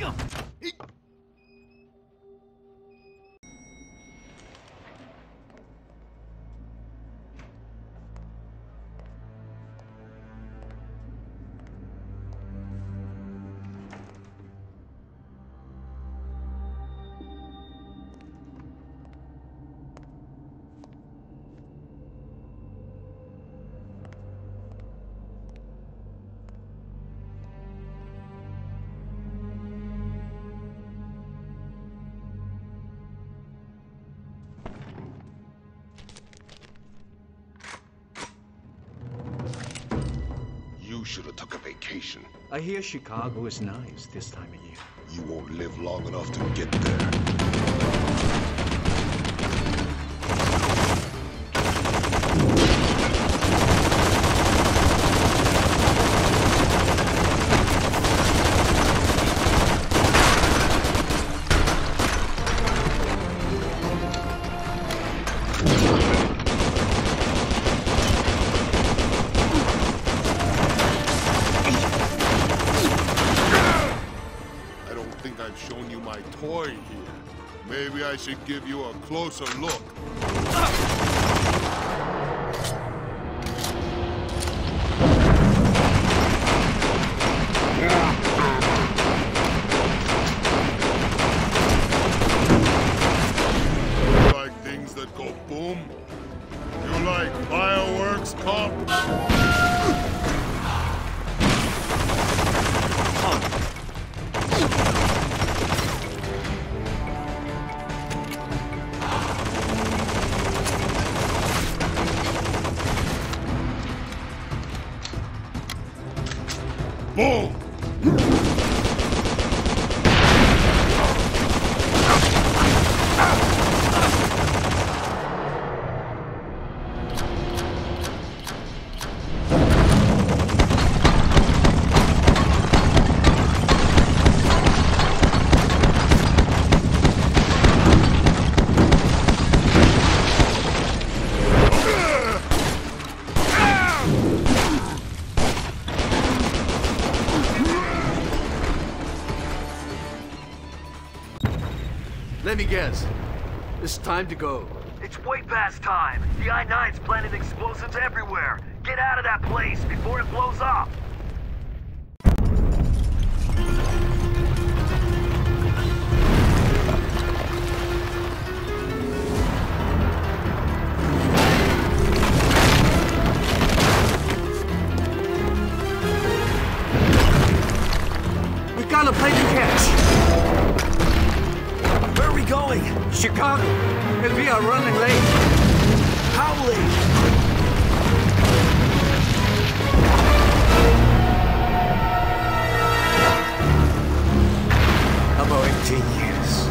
You should have took a vacation. I hear Chicago is nice this time of year. You won't live long enough to get there. Maybe I should give you a closer look. You like things that go boom? You like fireworks, pop? Boom! Let me guess. It's time to go. It's way past time. The I-9's planting explosives everywhere. Get out of that place before it blows up. We got a plane to catch. Where are we going? Chicago. And we are running late. How late? About 18 years.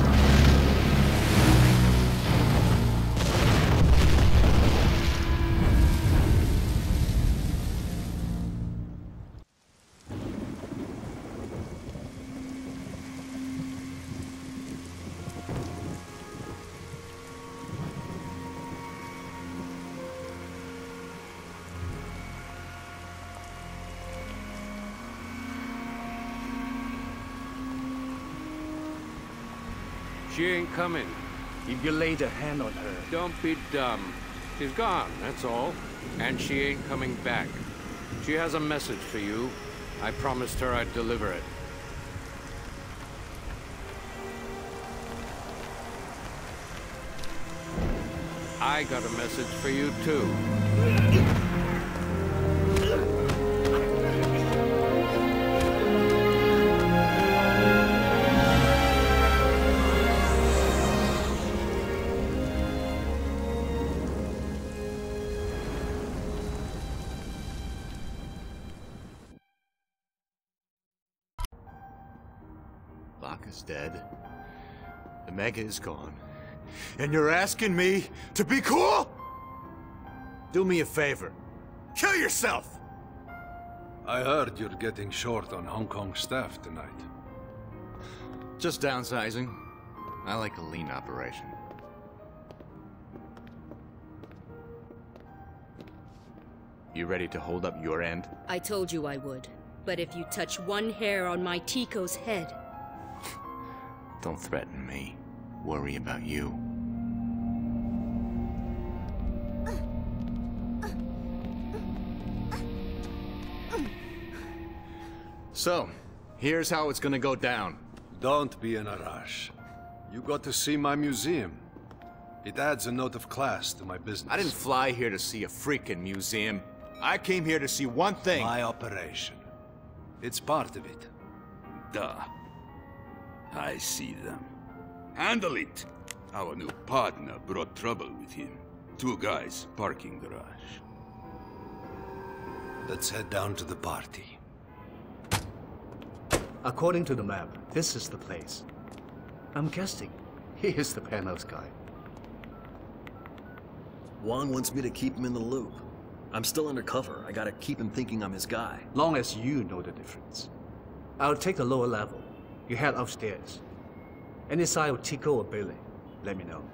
She ain't coming. If you laid a hand on her. Don't be dumb. She's gone, that's all. And she ain't coming back. She has a message for you. I promised her I'd deliver it. I got a message for you, too. Baka's dead. The Mega is gone. And you're asking me to be cool? Do me a favor. Kill yourself! I heard you're getting short on Hong Kong staff tonight. Just downsizing. I like a lean operation. You ready to hold up your end? I told you I would. But if you touch one hair on my Tico's head... Don't threaten me. Worry about you. So, here's how it's gonna go down. Don't be in a rush. You got to see my museum. It adds a note of class to my business. I didn't fly here to see a freaking museum. I came here to see one thing. My operation. It's part of it. Duh. I see them. Handle it! Our new partner brought trouble with him. 2 guys parking garage. Let's head down to the party. According to the map, this is the place. I'm guessing he is the Penthouse guy. Wong wants me to keep him in the loop. I'm still undercover. I gotta keep him thinking I'm his guy. Long as you know the difference. I'll take the lower level. You head upstairs. Any sign of Tico or Billy, let me know.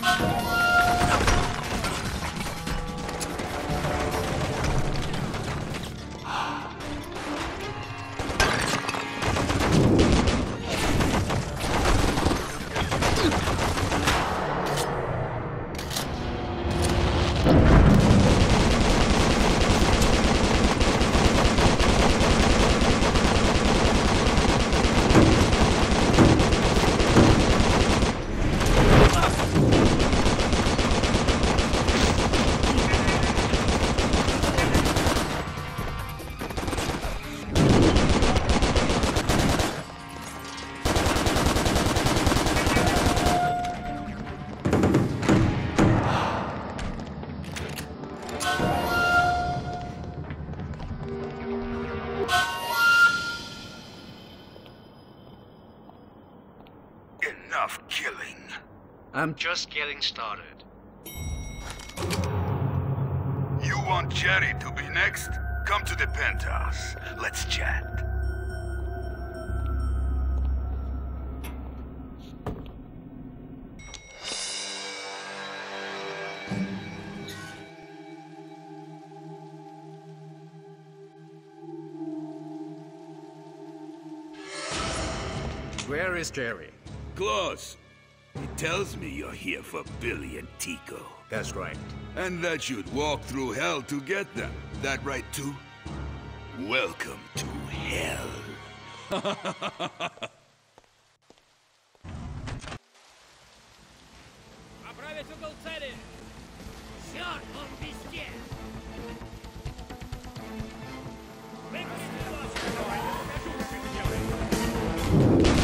Enough killing. I'm just getting started. You want Jerry to be next? Come to the penthouse. Let's chat. Where is Jerry? Close. He tells me you're here for Billy and Tico. That's right. And that you'd walk through hell to get them. That right too? Welcome to hell. Направить угол цели! Черт, он везде! Выпустите его! Давай, я покажу, как это делается!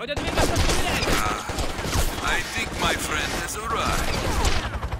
I think my friend has arrived.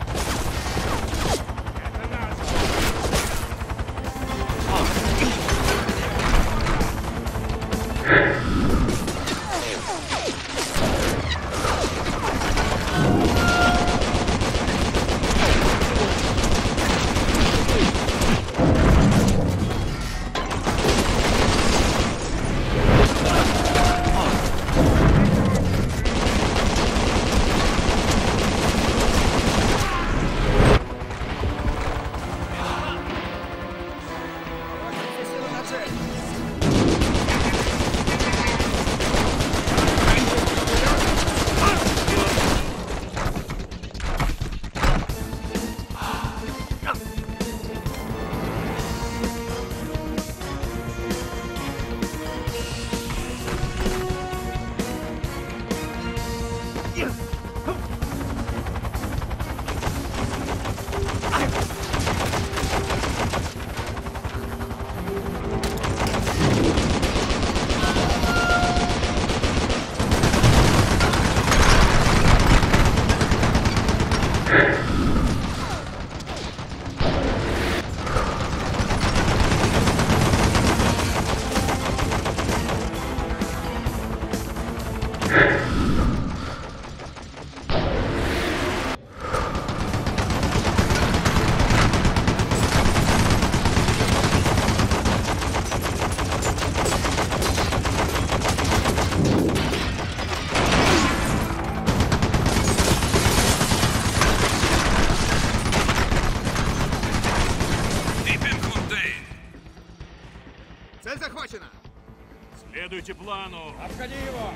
Следуйте плану. Обходи его!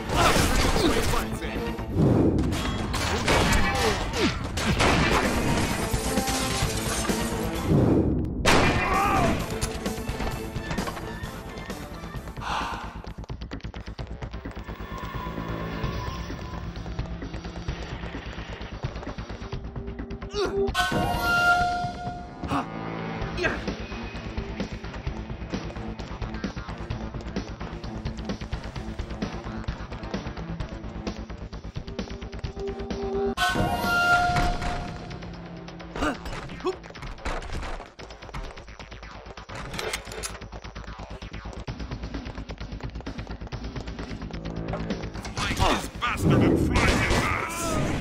Bastard and fly his ass!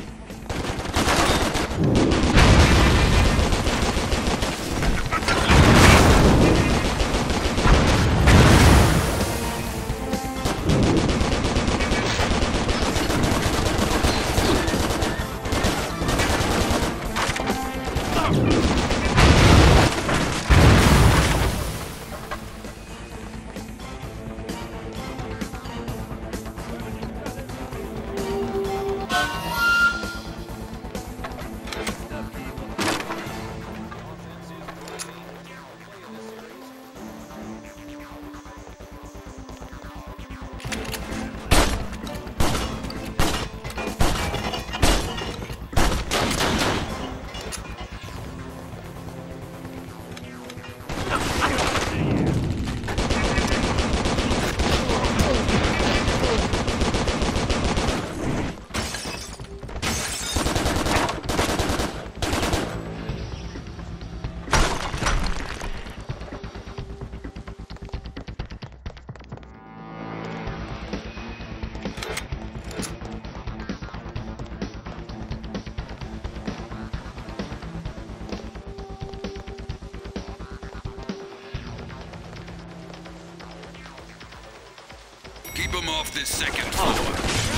Keep him off this second floor.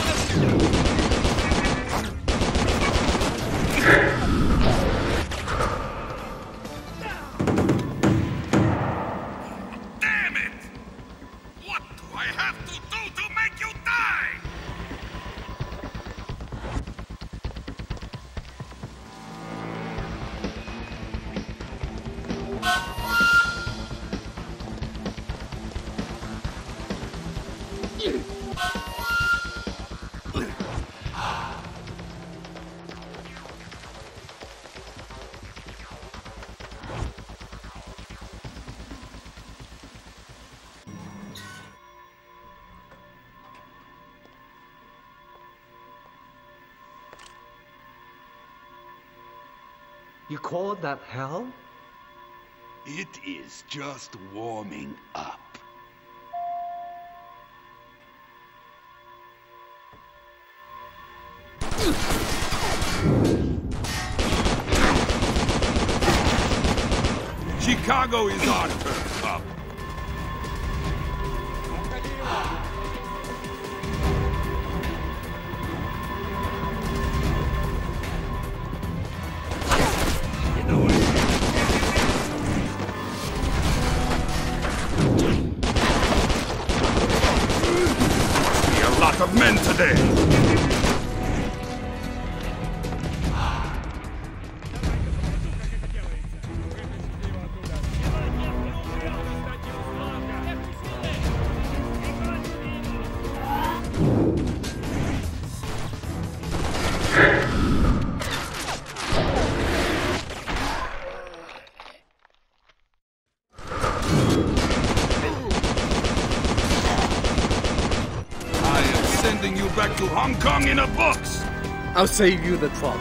Damn it! What do I have to do to make you die? You call that hell? It is just warming up. Chicago is on her up. A lot of men today. Back to Hong Kong in a box! I'll save you the trouble.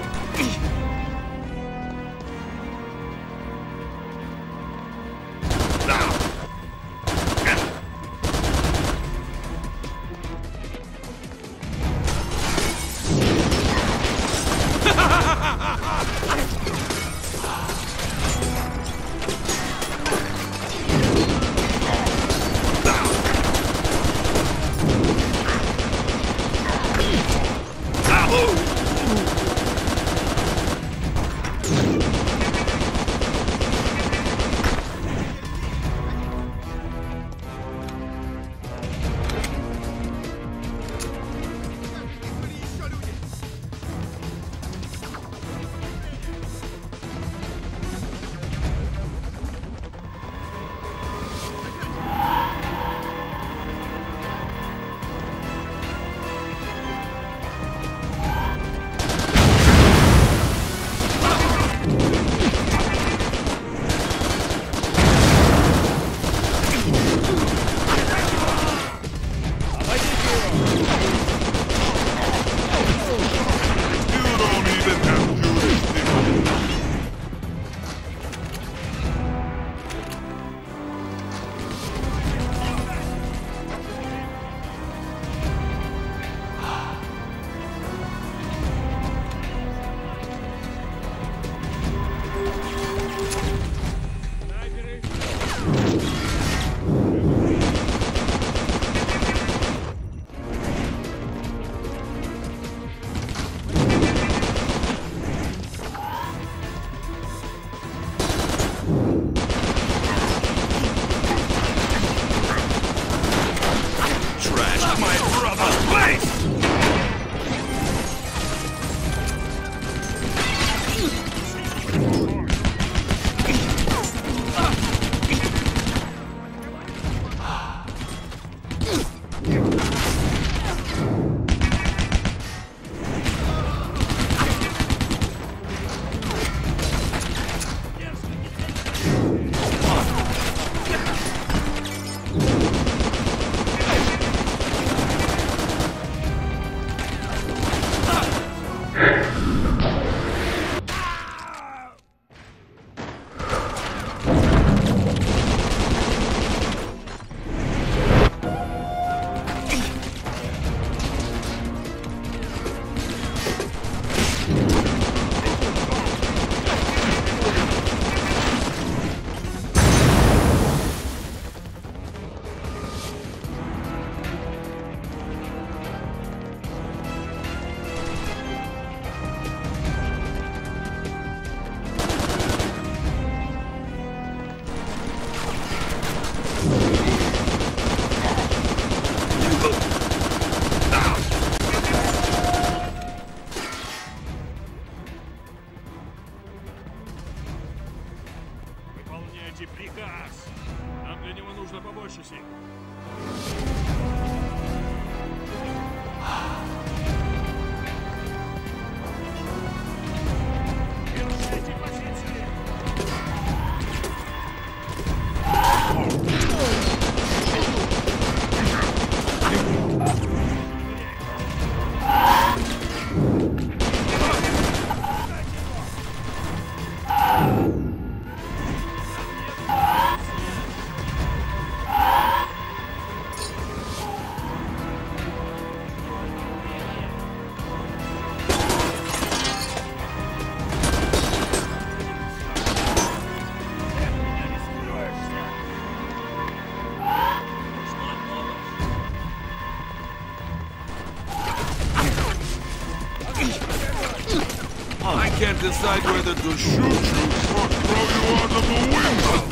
decide whether to shoot you or throw you out of the window!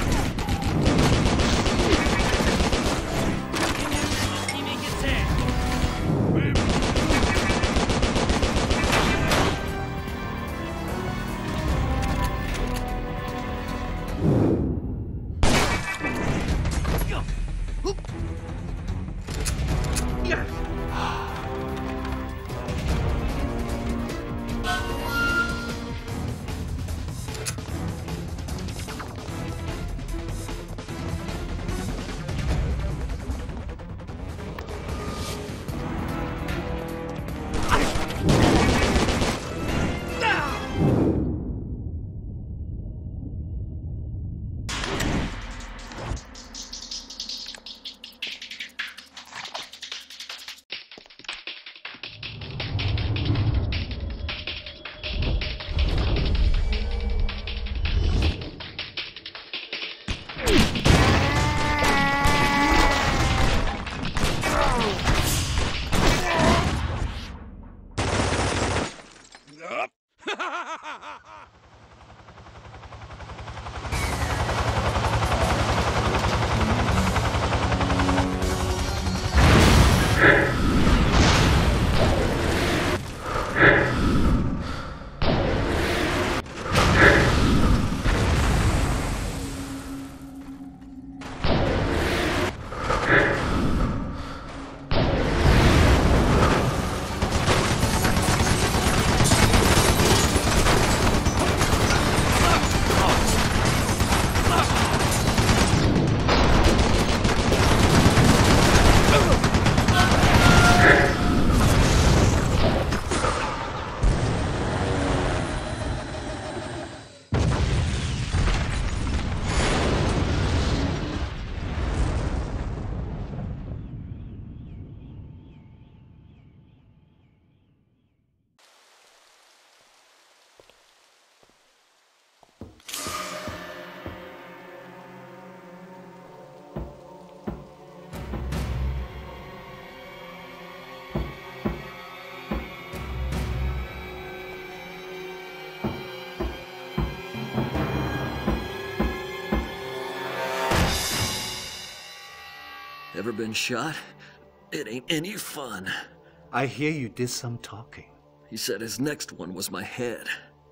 Ever been shot? It ain't any fun. I hear you did some talking. He said his next one was my head.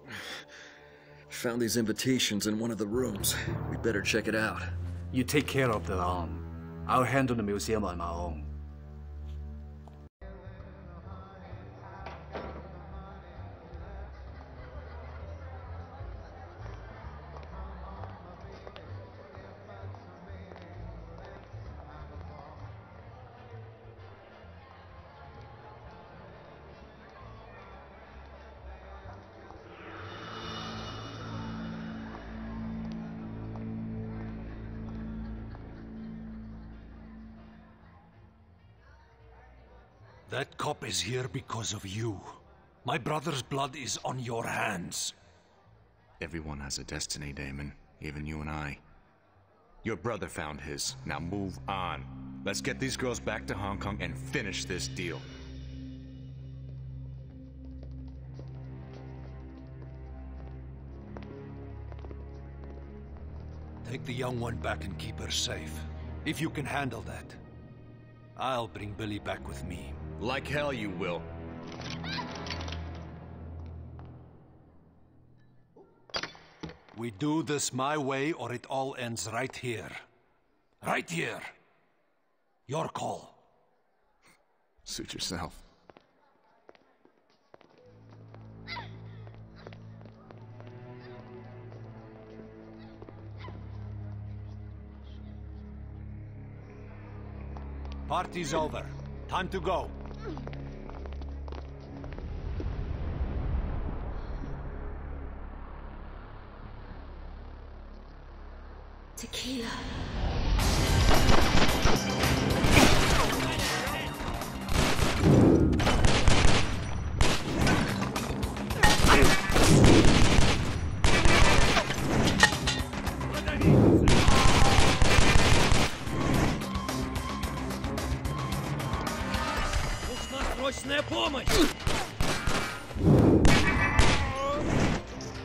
Found these invitations in one of the rooms. We better check it out. You take care of the arm. I'll handle the museum on my own. That cop is here because of you. My brother's blood is on your hands. Everyone has a destiny, Damon. Even you and I. Your brother found his. Now move on. Let's get these girls back to Hong Kong and finish this deal. Take the young one back and keep her safe. If you can handle that. I'll bring Billy back with me. Like hell you will. We do this my way or it all ends right here. Right here. Your call. Suit yourself. Party's over. Time to go. Tequila. Нужна срочная помощь!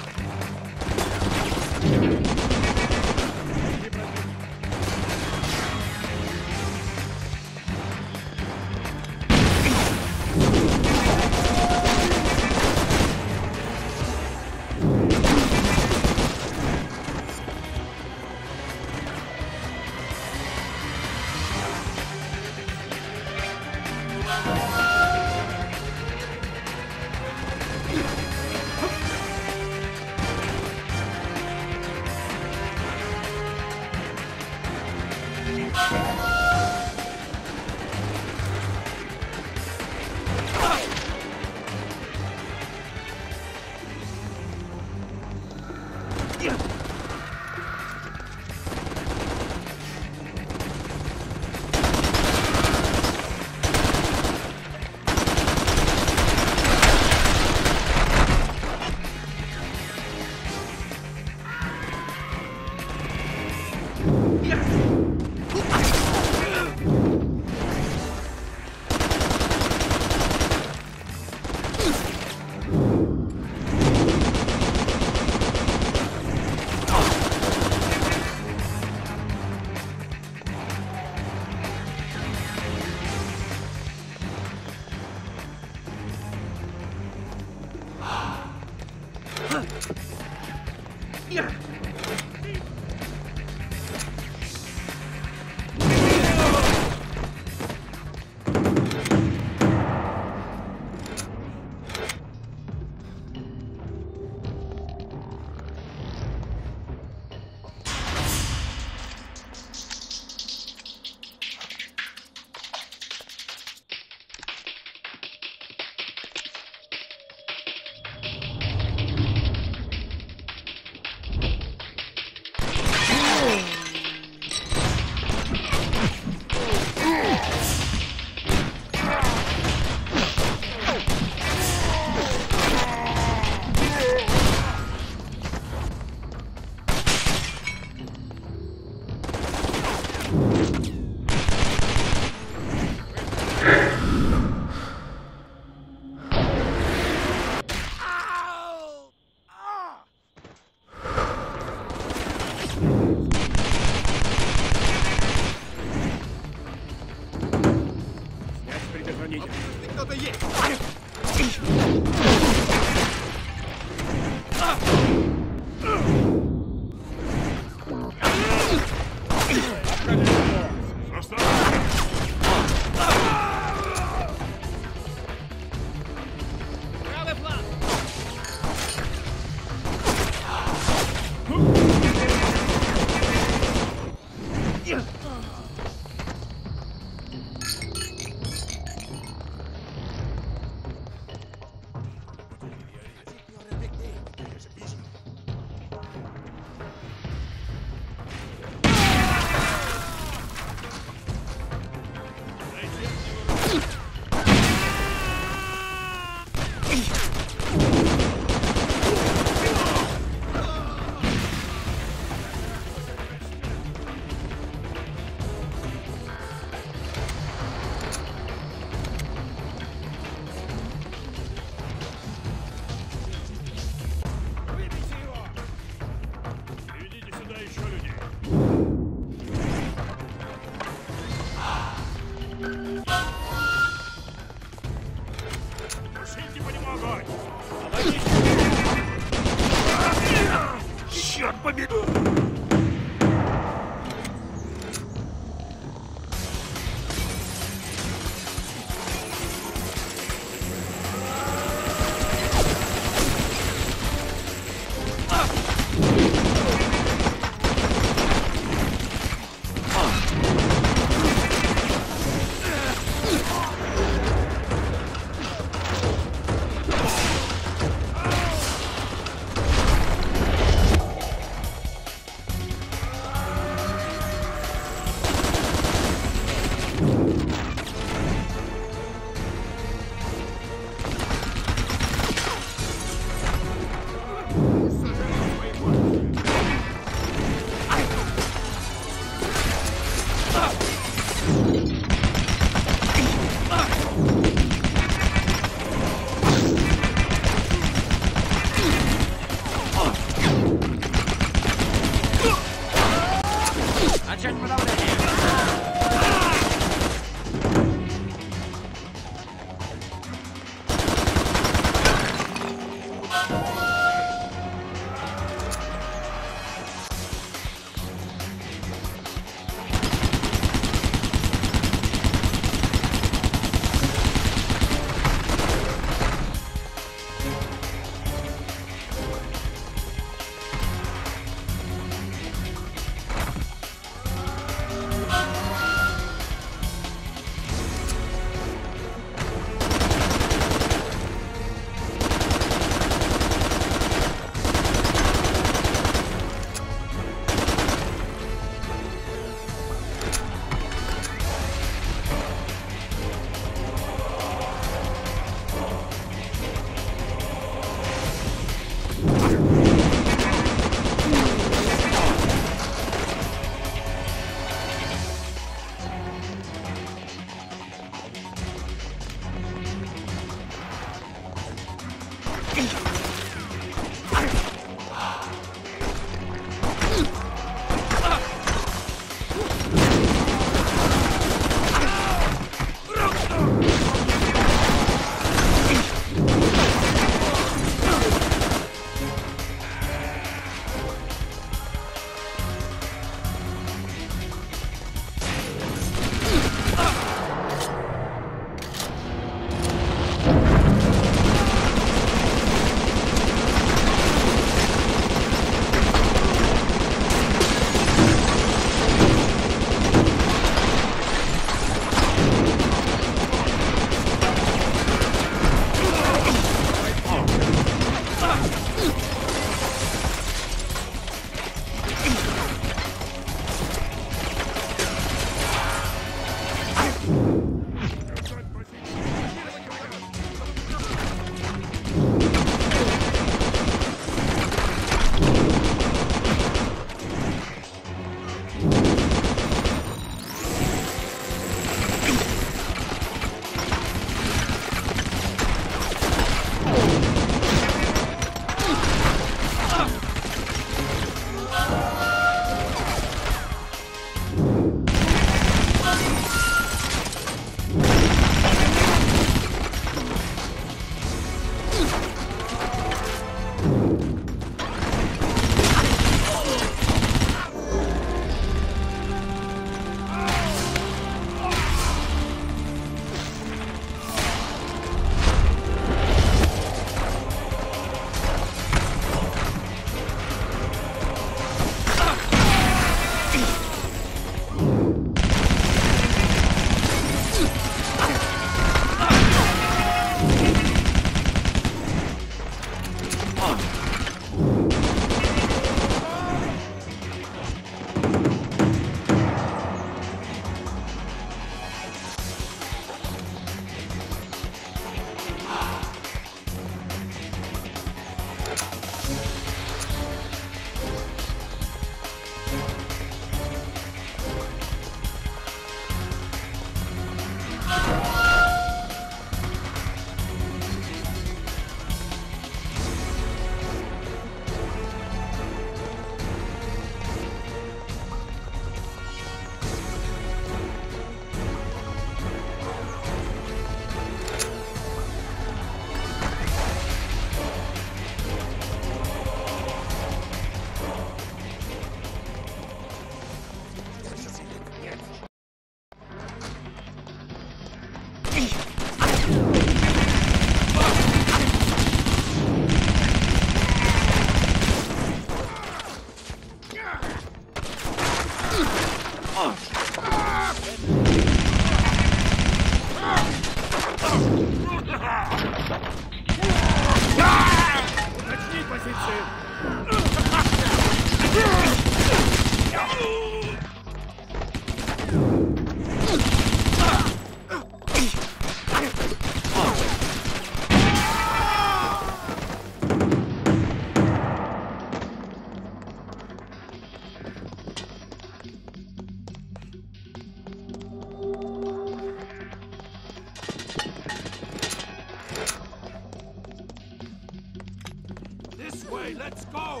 Let's go!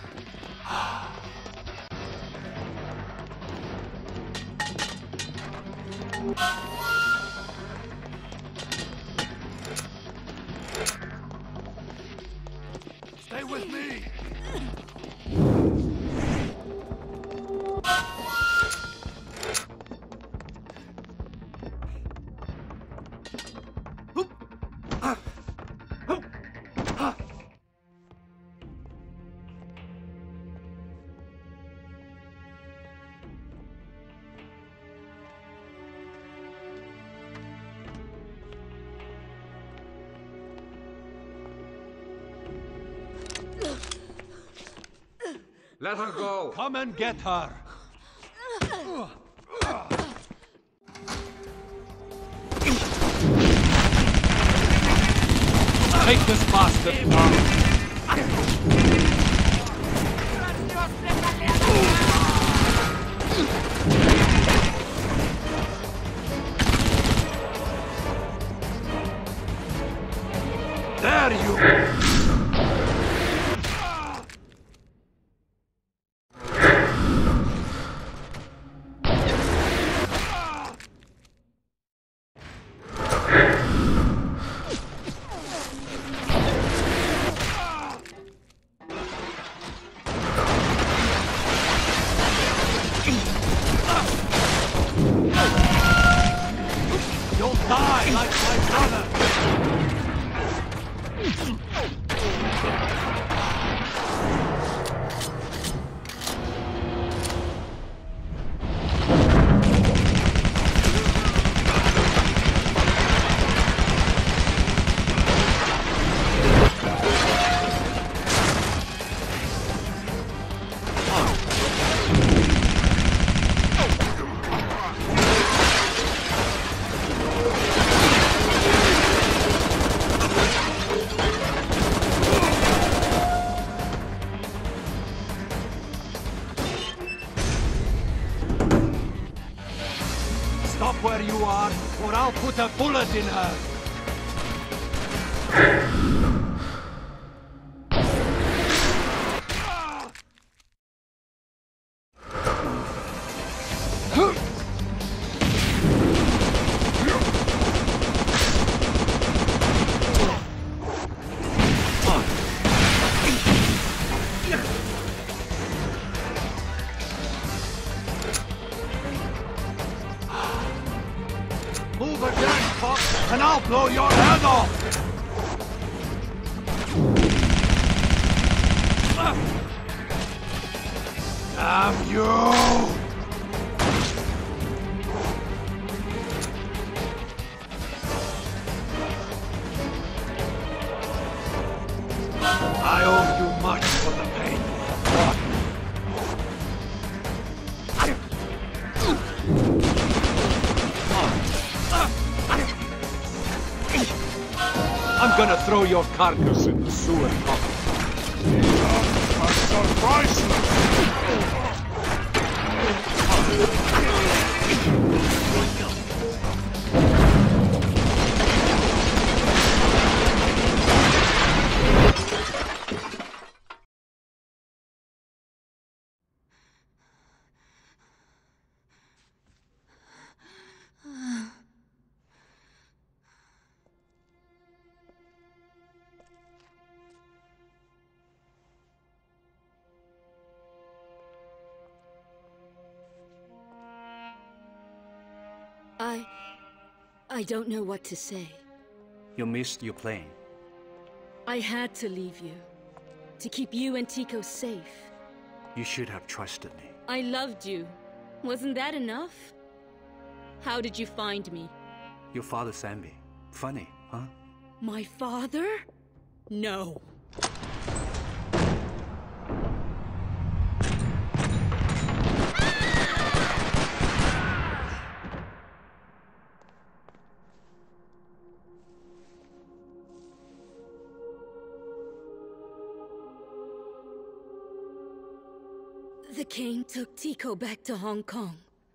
Stay with me! Let her go! Come and get her! Take this bastard now! There you... You'll die like my brother! Stop where you are, or I'll put a bullet in her! Move again, Fox, and I'll blow your head off! Damn you! I owe you much for the pain you have brought me. I'm gonna throw your carcass in the sewer pocket. Are so priceless! I don't know what to say. You missed your plane. I had to leave you. To keep you and Tico safe. You should have trusted me. I loved you. Wasn't that enough? How did you find me? Your father sent me. Funny, huh? My father? No. The Kane took Tico back to Hong Kong.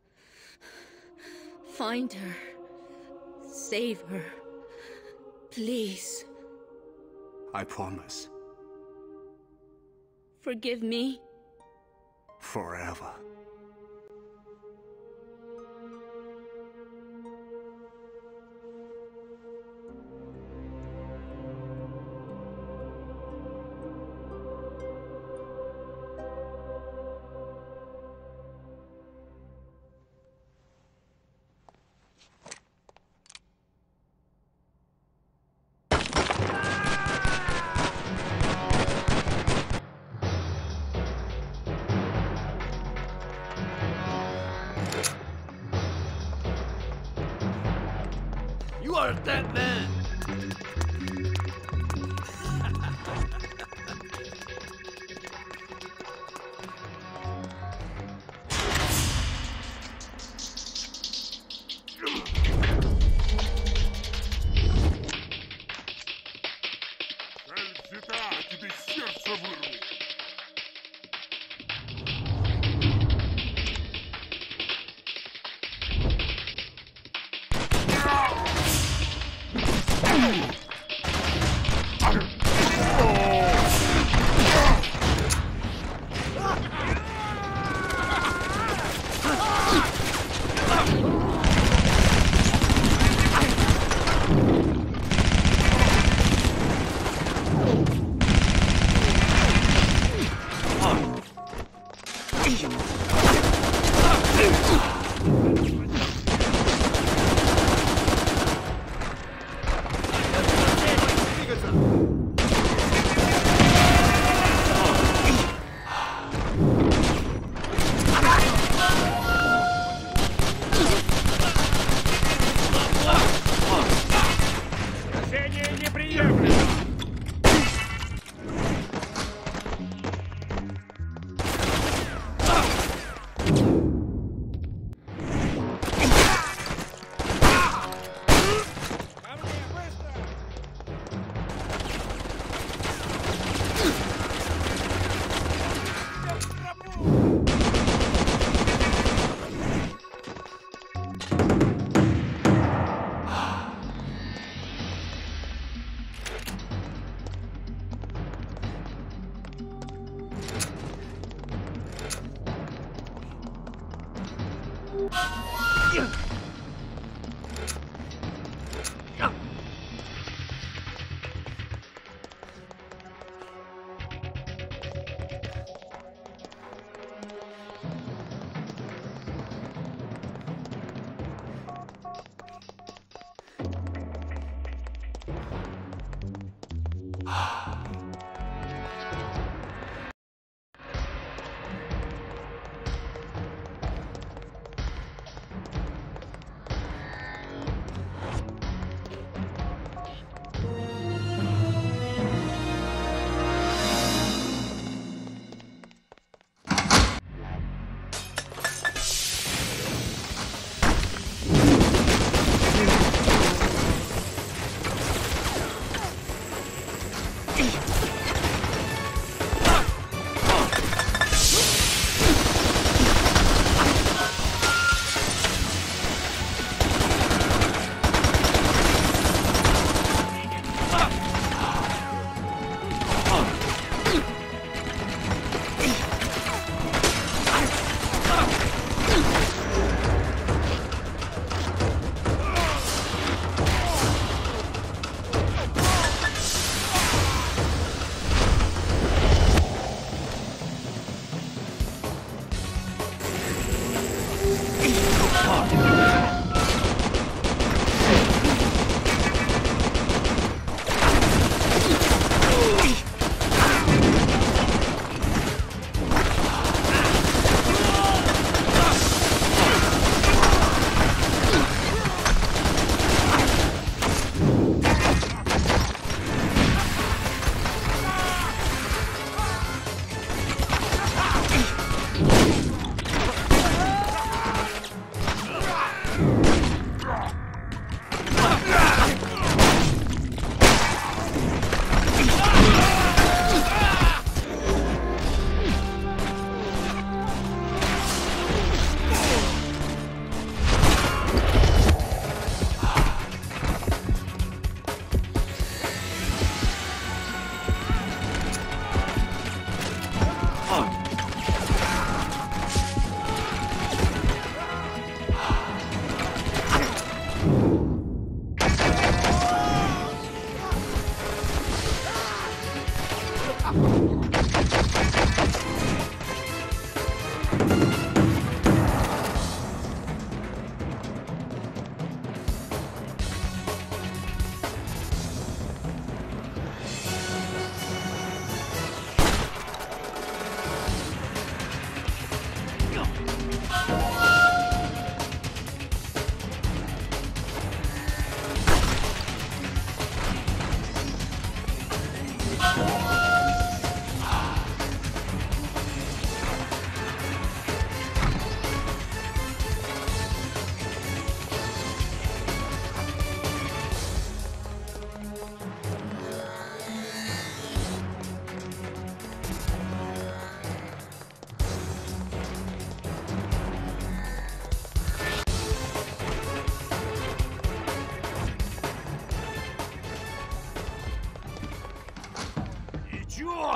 Find her. Save her. Please. I promise. Forgive me. Forever. You are a dead man! тебе сердце вырву!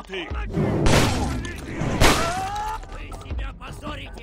ты! Вы себя позорите!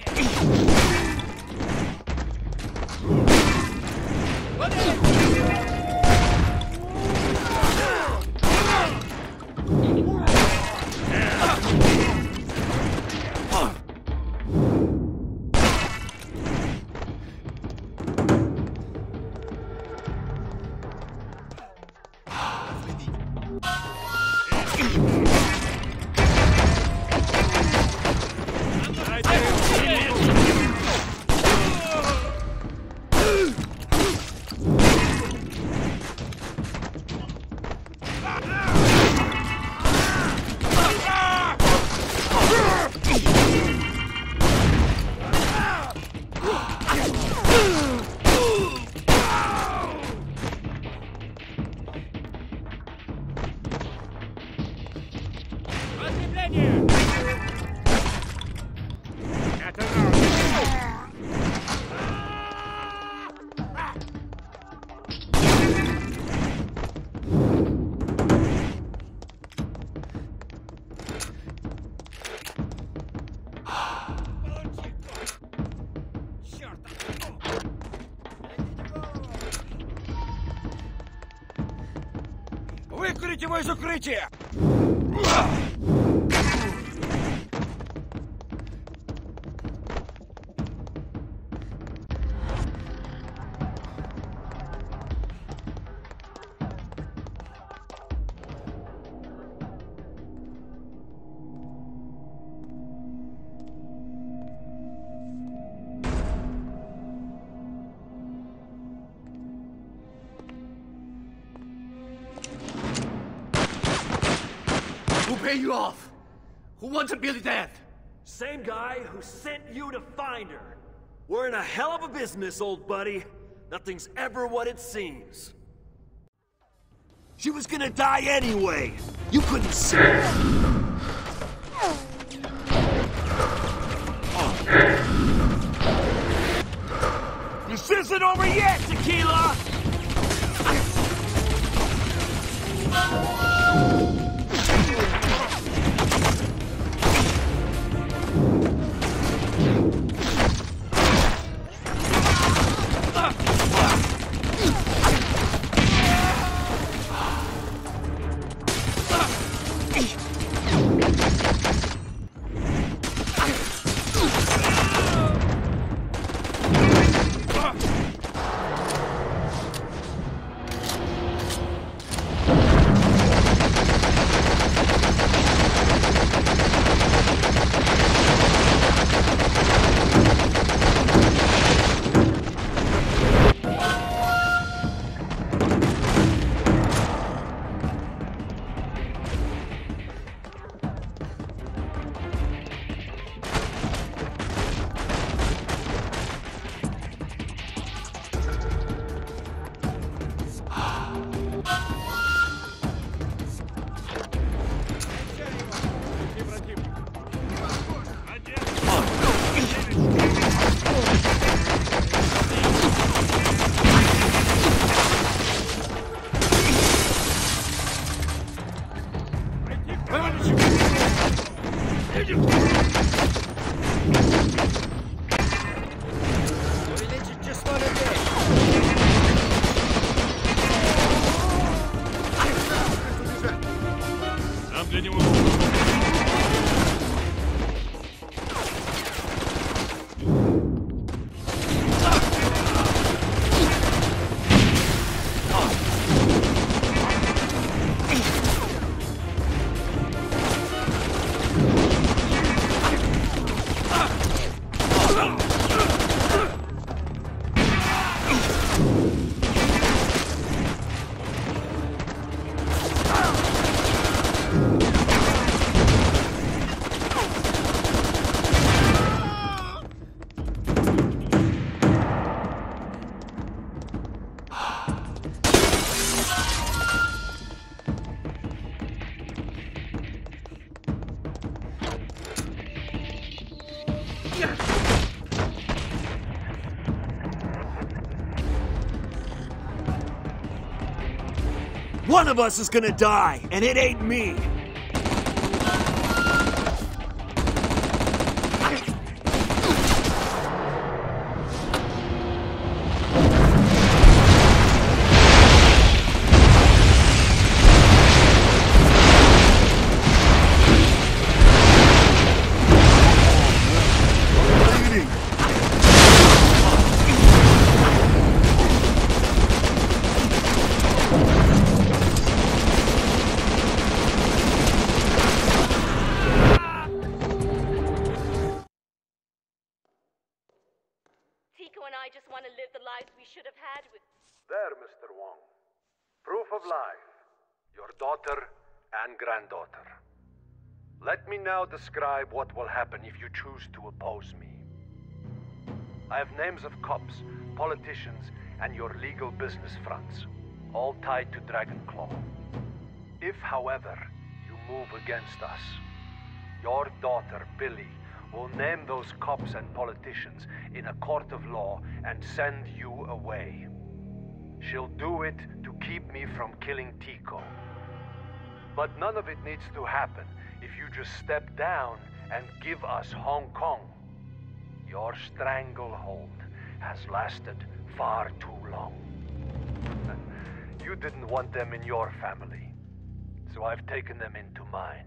Выкурите его из укрытия! Who paid you off? Who wanted Billy dead? Same guy who sent you to find her. We're in a hell of a business, old buddy. Nothing's ever what it seems. She was gonna die anyway. You couldn't see her. This isn't over yet, Tequila! One of us is gonna die, and it ain't me! had with... There, Mr. Wong. Proof of life. Your daughter and granddaughter. Let me now describe what will happen if you choose to oppose me. I have names of cops, politicians, and your legal business fronts, all tied to Dragonclaw. If, however, you move against us, your daughter, Billy, will name those cops and politicians in a court of law and send you away. She'll do it to keep me from killing Tico. But none of it needs to happen if you just step down and give us Hong Kong. Your stranglehold has lasted far too long. You didn't want them in your family, so I've taken them into mine.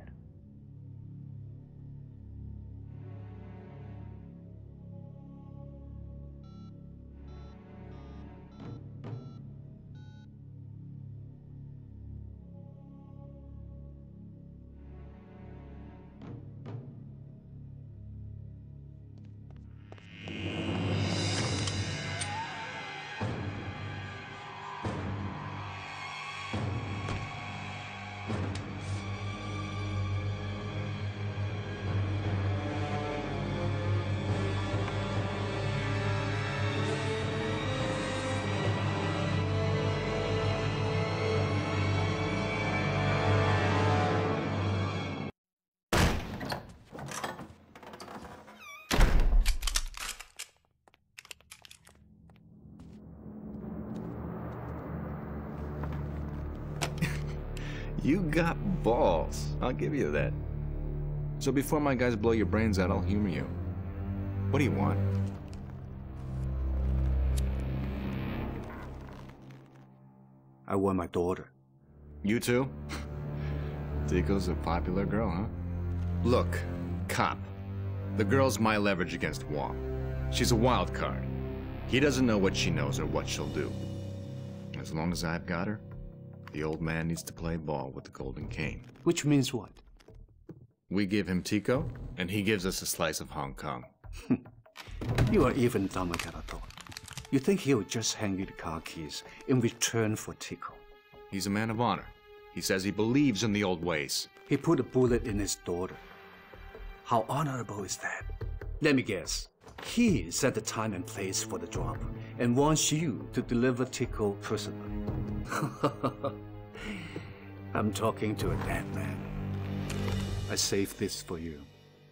You got balls. I'll give you that. So before my guys blow your brains out, I'll humor you. What do you want? I want my daughter. You too? Tico's a popular girl, huh? Look, cop. The girl's my leverage against Wong. She's a wild card. He doesn't know what she knows or what she'll do. As long as I've got her, the old man needs to play ball with the golden cane. Which means what? We give him Tico, and he gives us a slice of Hong Kong. You are even dumber than I thought. You think he'll just hand you the car keys in return for Tico? He's a man of honor. He says he believes in the old ways. He put a bullet in his daughter. How honorable is that? Let me guess. He set the time and place for the drop and wants you to deliver Tico personally. I'm talking to a dead man. I saved this for you.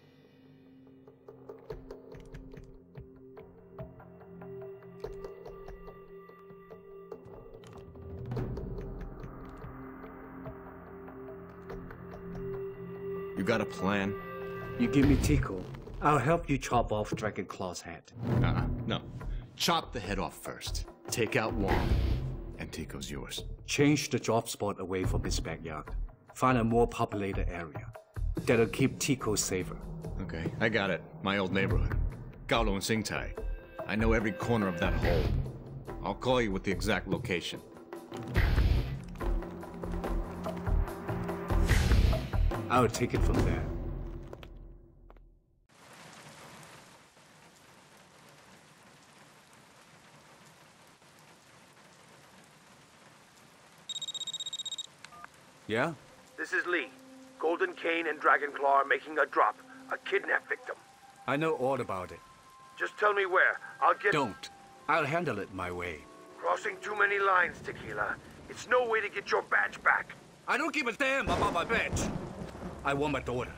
You got a plan? You give me Tico, I'll help you chop off Dragonclaw's head. No. Chop the head off first. Take out Wong, and Tico's yours. Change the drop spot away from his backyard. Find a more populated area. That'll keep Tico safer. Okay, I got it. My old neighborhood. Kowloon Singtai. I know every corner of that hole. I'll call you with the exact location. I'll take it from there. Yeah? This is Lee. Golden Cane and Dragonclaw are making a drop. A kidnap victim. I know all about it. Just tell me where. I'll get... Don't. I'll handle it my way. Crossing too many lines, Tequila. It's no way to get your badge back. I don't give a damn about my badge. I want my daughter.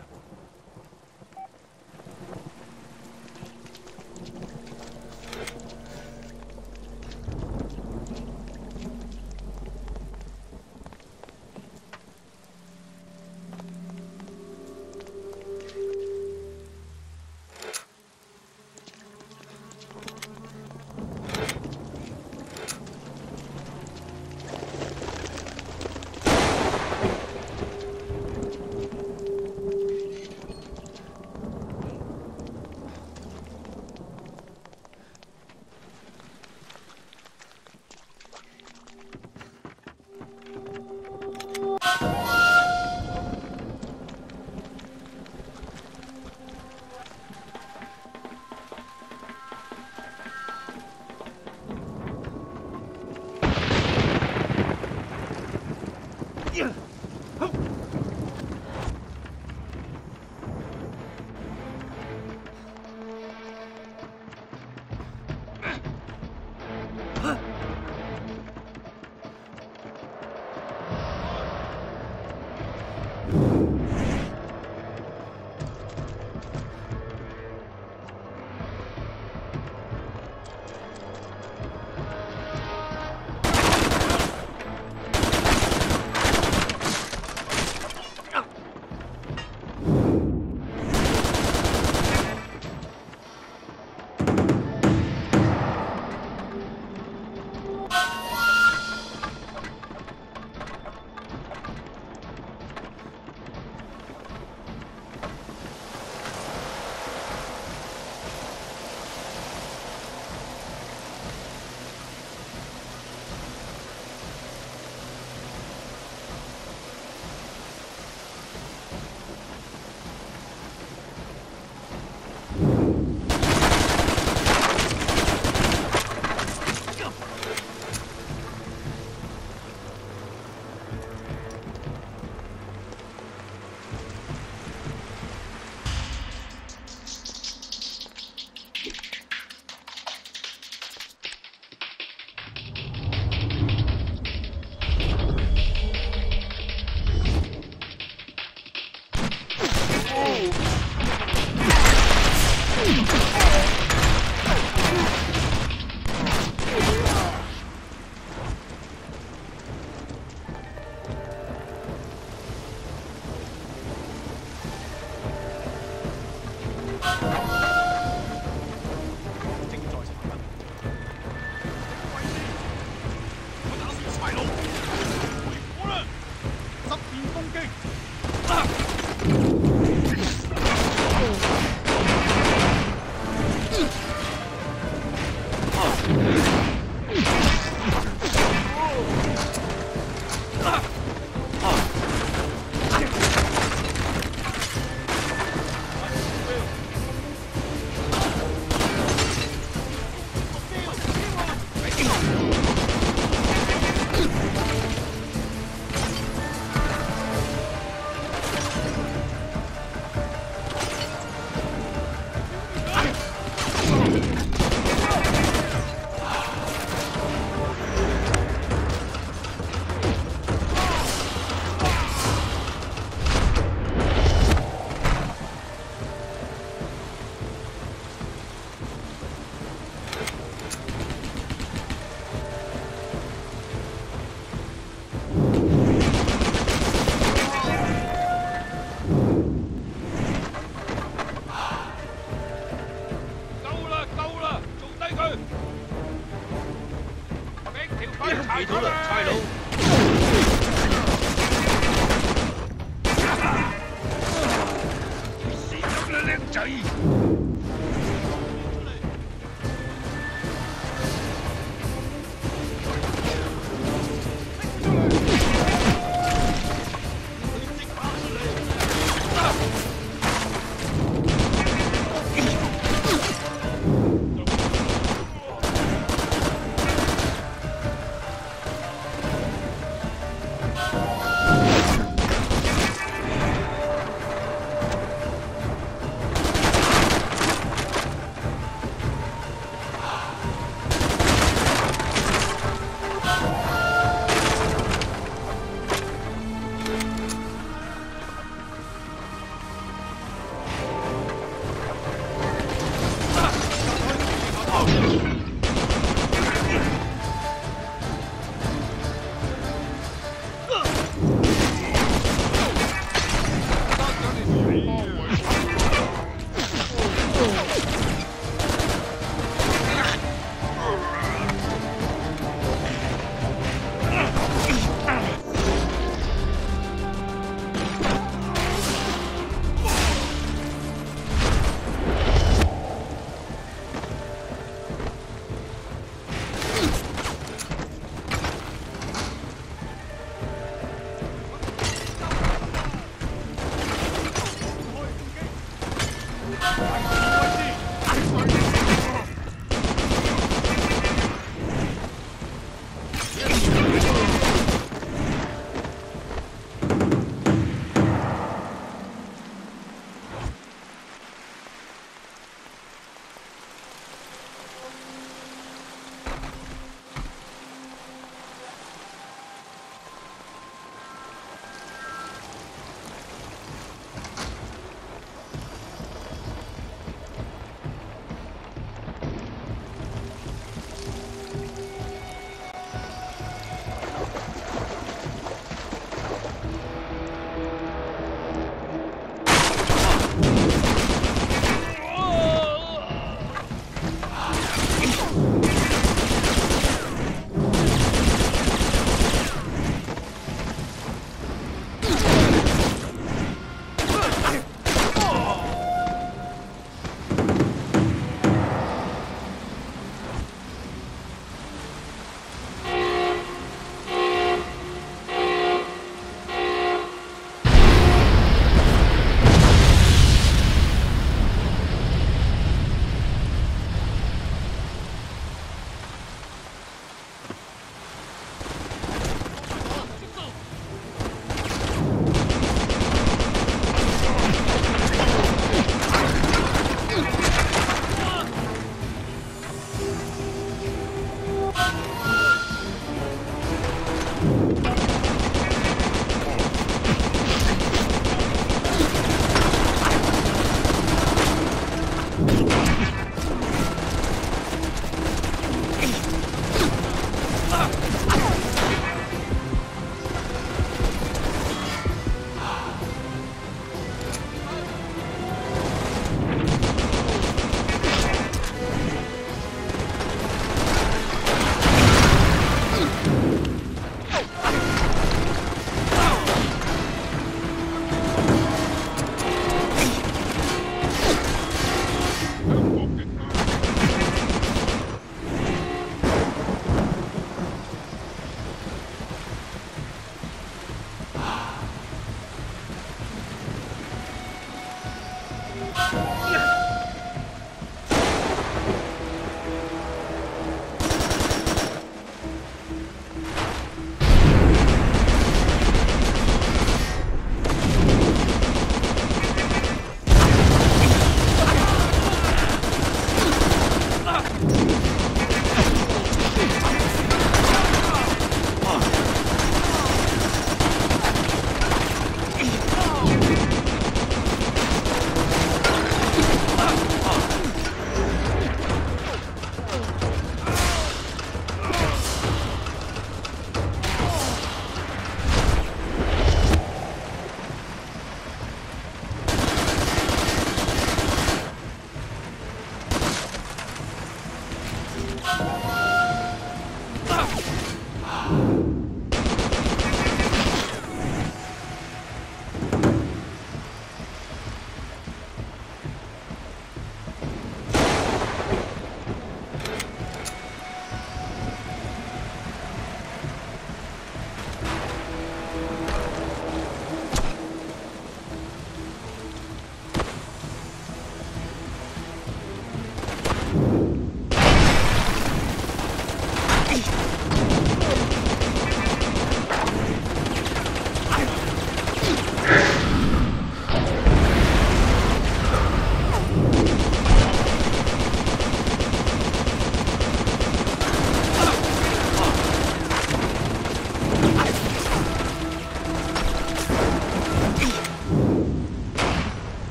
大佬，回火啦！側面攻擊。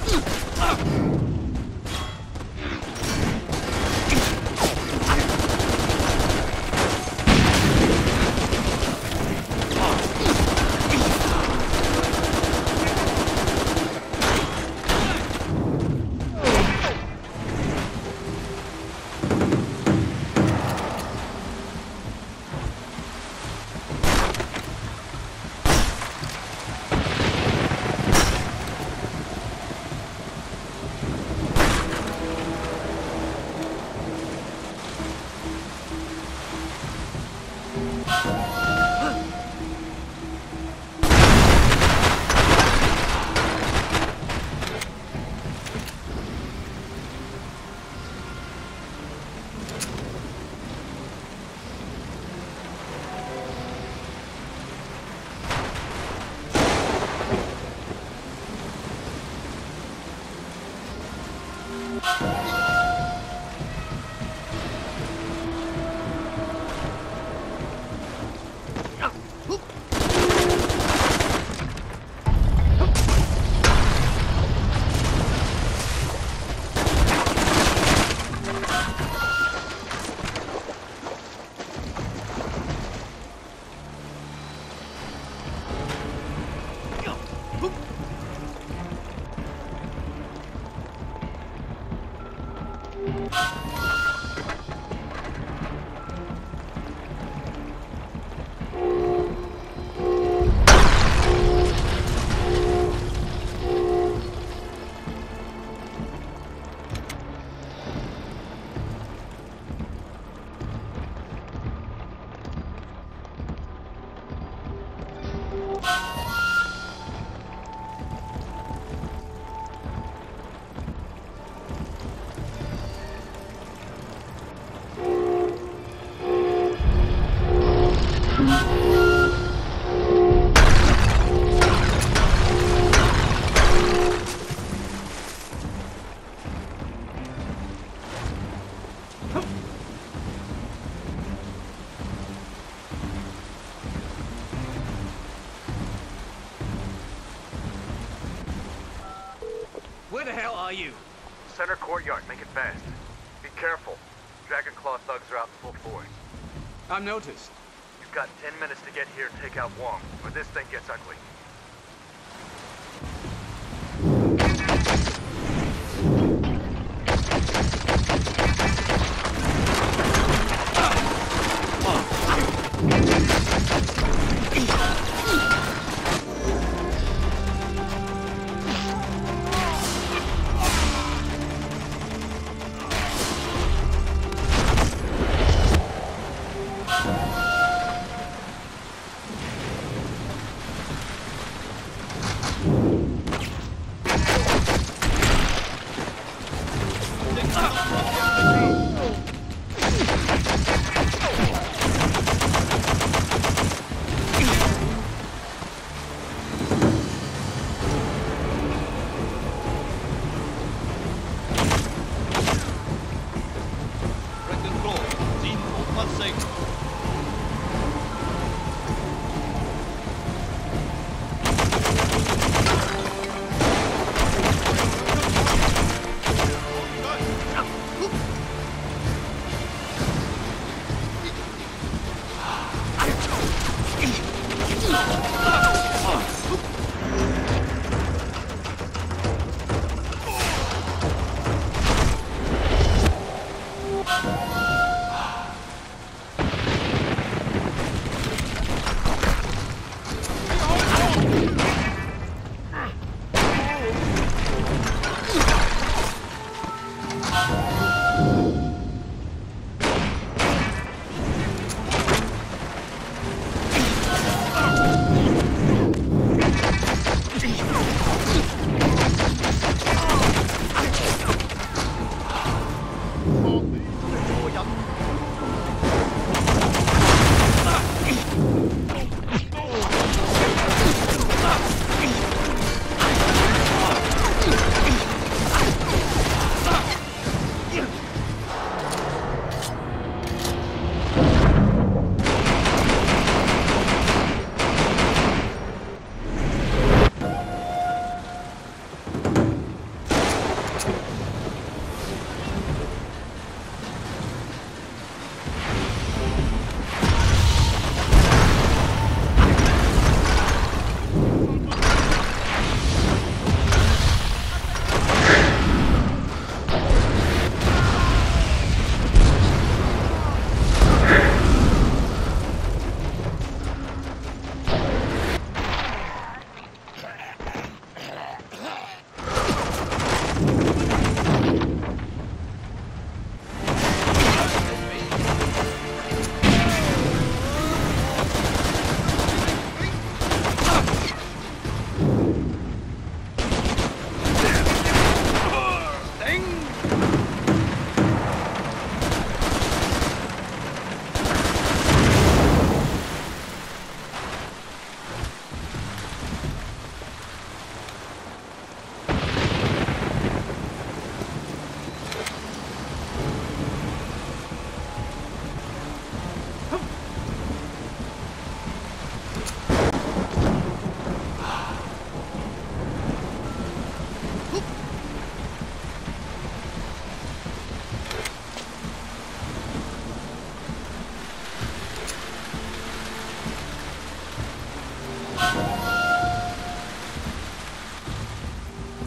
Where the hell are you? Center courtyard, make it fast. Be careful. Dragon Claw thugs are out in full force. I've noticed. You've got 10 minutes to get here and take out Wong, or this thing gets ugly.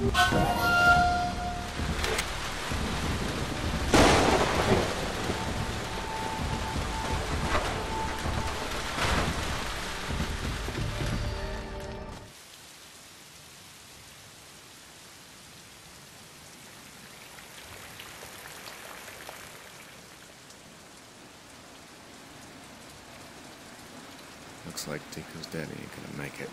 Looks like Tico's daddy ain't gonna make it.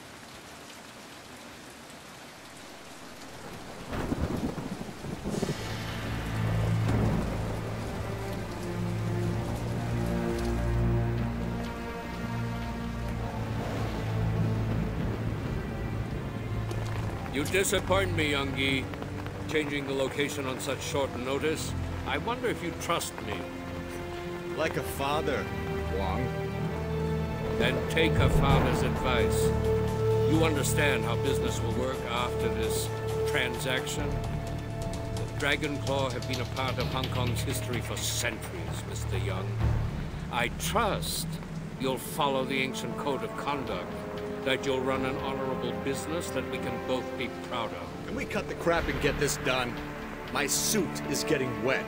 You disappoint me, Youngie. Changing the location on such short notice. I wonder if you trust me. Like a father, Wong. Then take a father's advice. You understand how business will work after this transaction? The Dragon Claw have been a part of Hong Kong's history for centuries, Mr. Young. I trust you'll follow the ancient code of conduct, that you'll run an honorable business that we can both be proud of. Can we cut the crap and get this done? My suit is getting wet.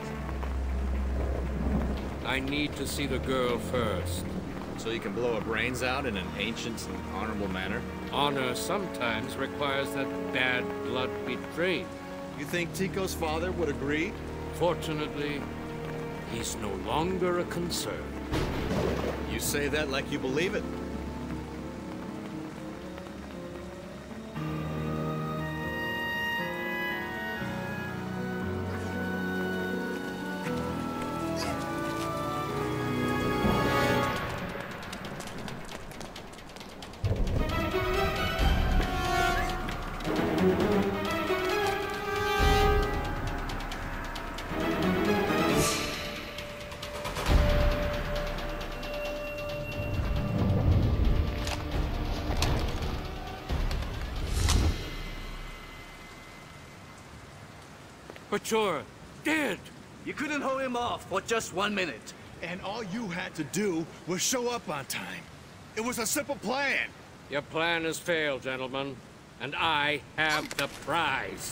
I need to see the girl first. So you can blow her brains out in an ancient and honorable manner? Honor sometimes requires that bad blood be drained. You think Tico's father would agree? Fortunately, he's no longer a concern. You say that like you believe it. But you're dead! You couldn't hold him off for just 1 minute. And all you had to do was show up on time. It was a simple plan. Your plan has failed, gentlemen, and I have the prize.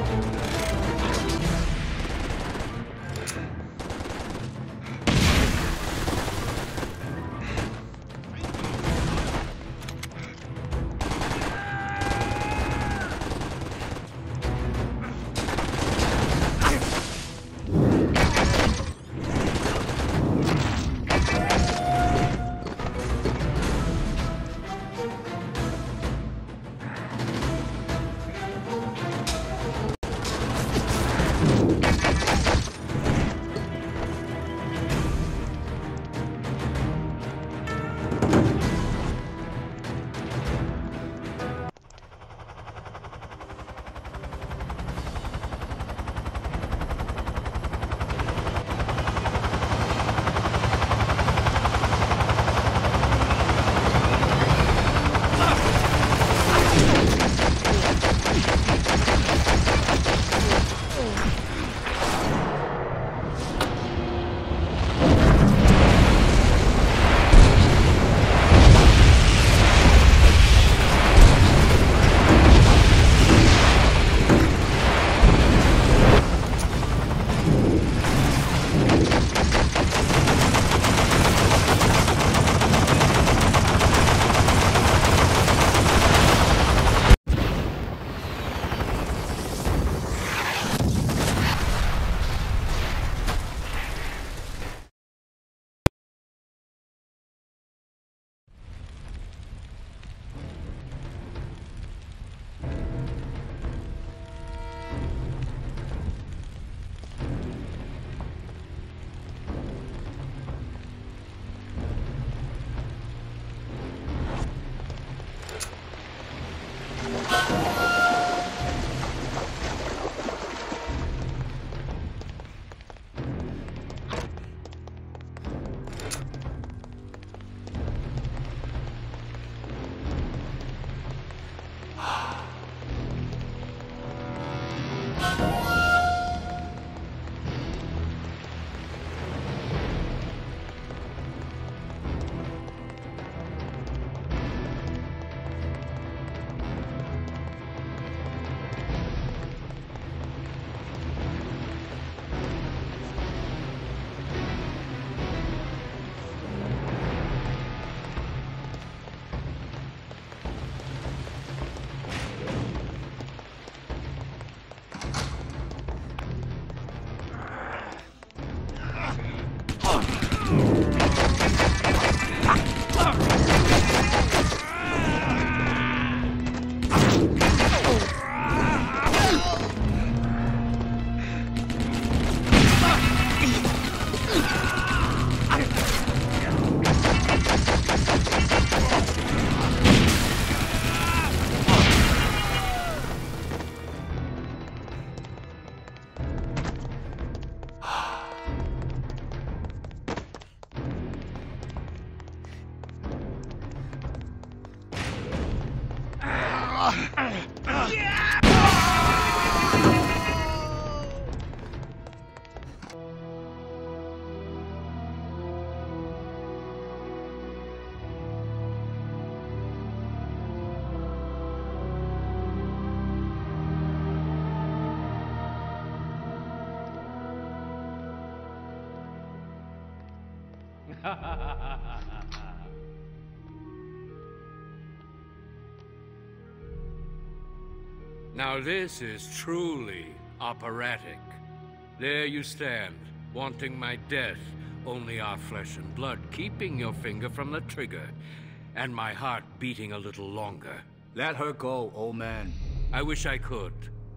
Now this is truly operatic. There you stand, wanting my death, only our flesh and blood keeping your finger from the trigger, and my heart beating a little longer. Let her go, old man. I wish I could,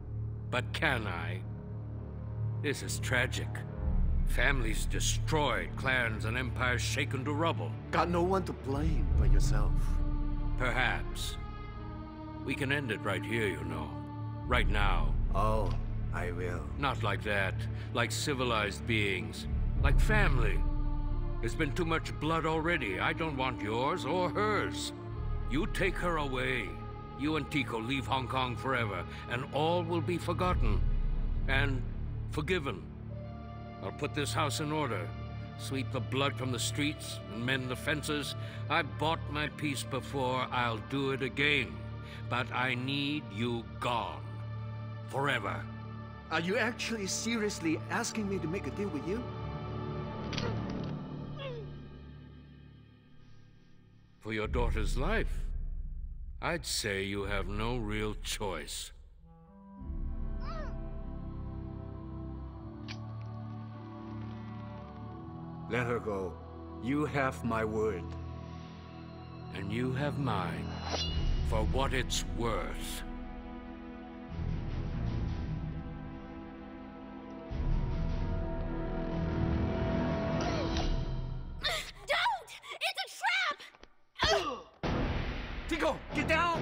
but can I? This is tragic. Families destroyed, clans and empires shaken to rubble. Got no one to blame but yourself. Perhaps. We can end it right here, you know. Right now. Oh, I will. Not like that. Like civilized beings. Like family. There's been too much blood already. I don't want yours or hers. You take her away. You and Tico leave Hong Kong forever, and all will be forgotten. And forgiven. I'll put this house in order. Sweep the blood from the streets and mend the fences. I bought my peace before. I'll do it again. But I need you gone. Forever. Are you actually seriously asking me to make a deal with you? For your daughter's life, I'd say you have no real choice. Let her go. You have my word. And you have mine, for what it's worth. Don't! It's a trap! Tico, get down!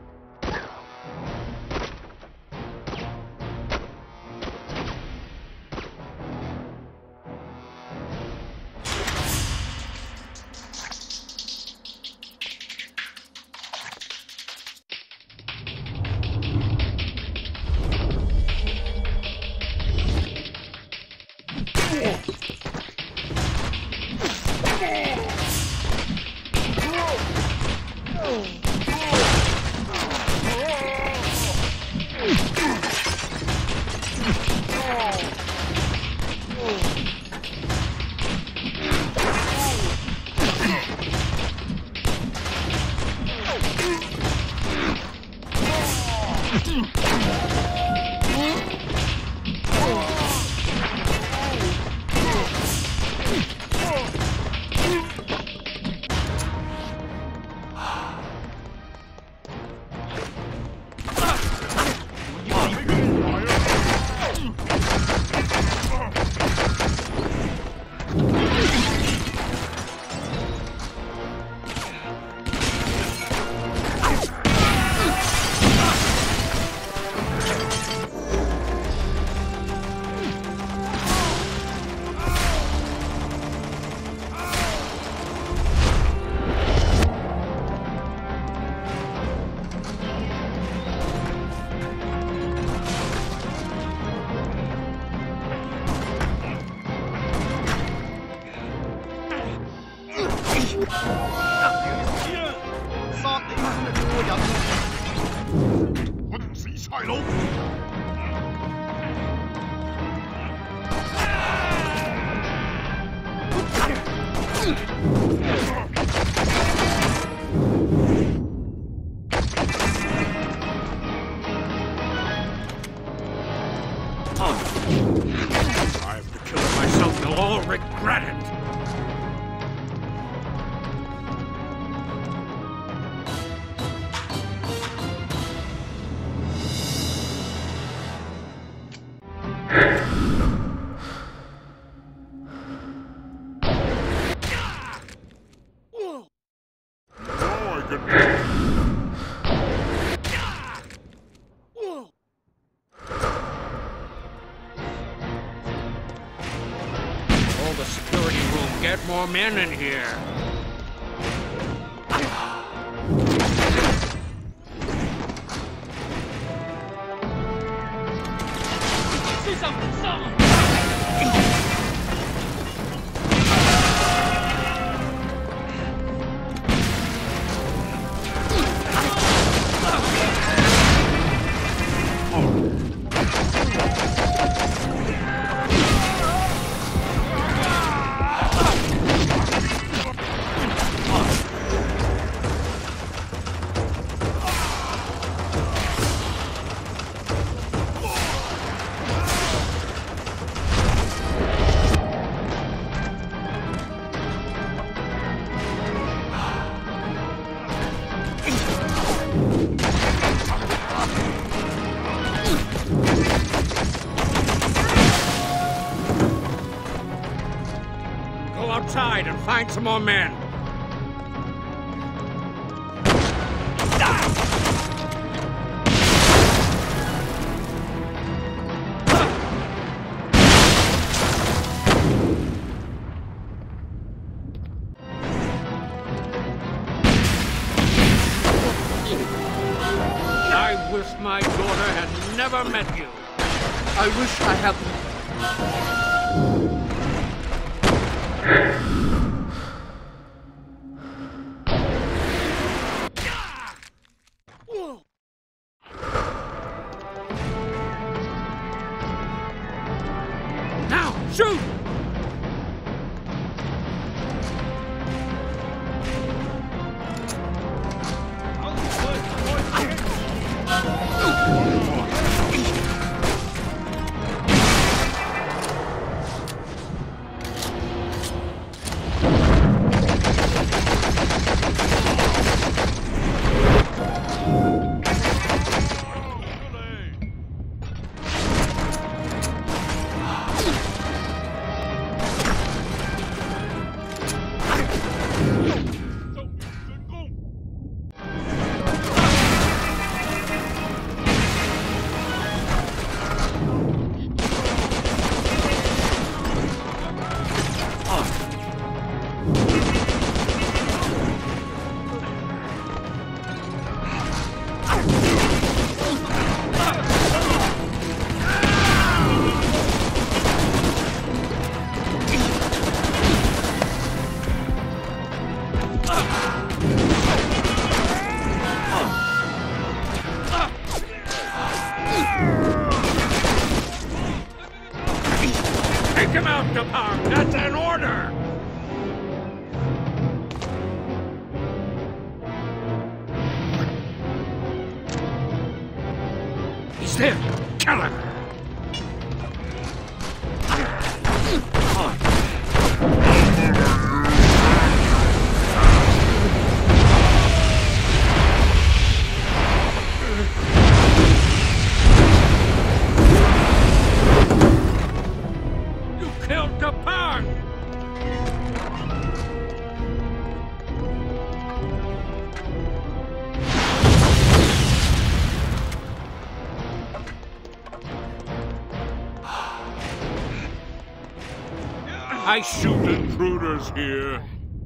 More men in here. See something, someone! Outside and find some more men. I wish my daughter had never met you. I wish I had. Shoot! Take him out, the park! That's an order! He's there! Kill him! I shoot intruders here.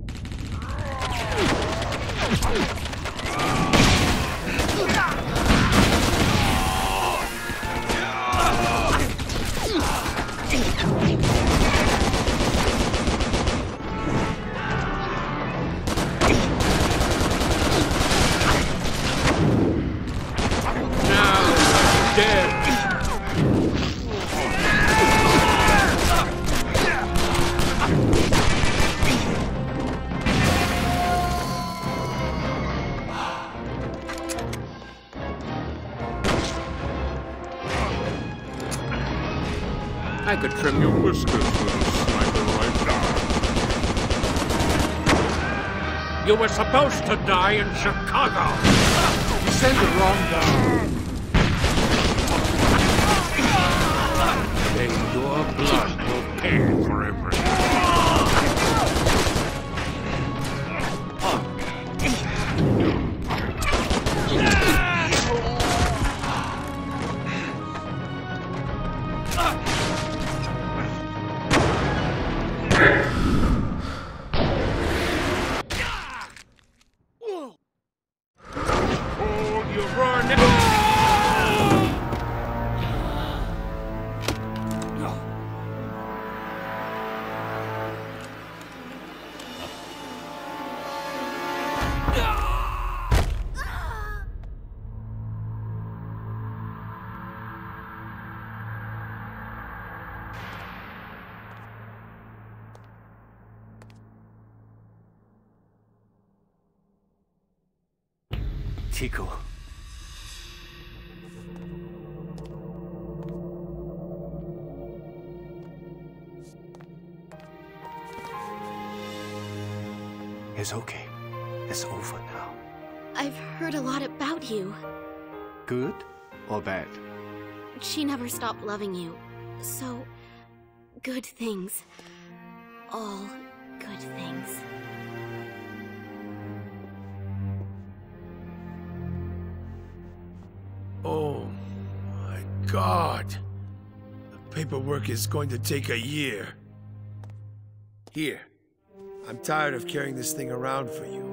Now, dead. I could trim your whiskers with a sniper rifle. You were supposed to die in Chicago. You sent the wrong guy. Then your blood will pay for everything. Chico. It's okay. It's over now. I've heard a lot about you. Good or bad? She never stopped loving you. So, good things. All good things. Oh, my God. The paperwork is going to take a year. Here. I'm tired of carrying this thing around for you.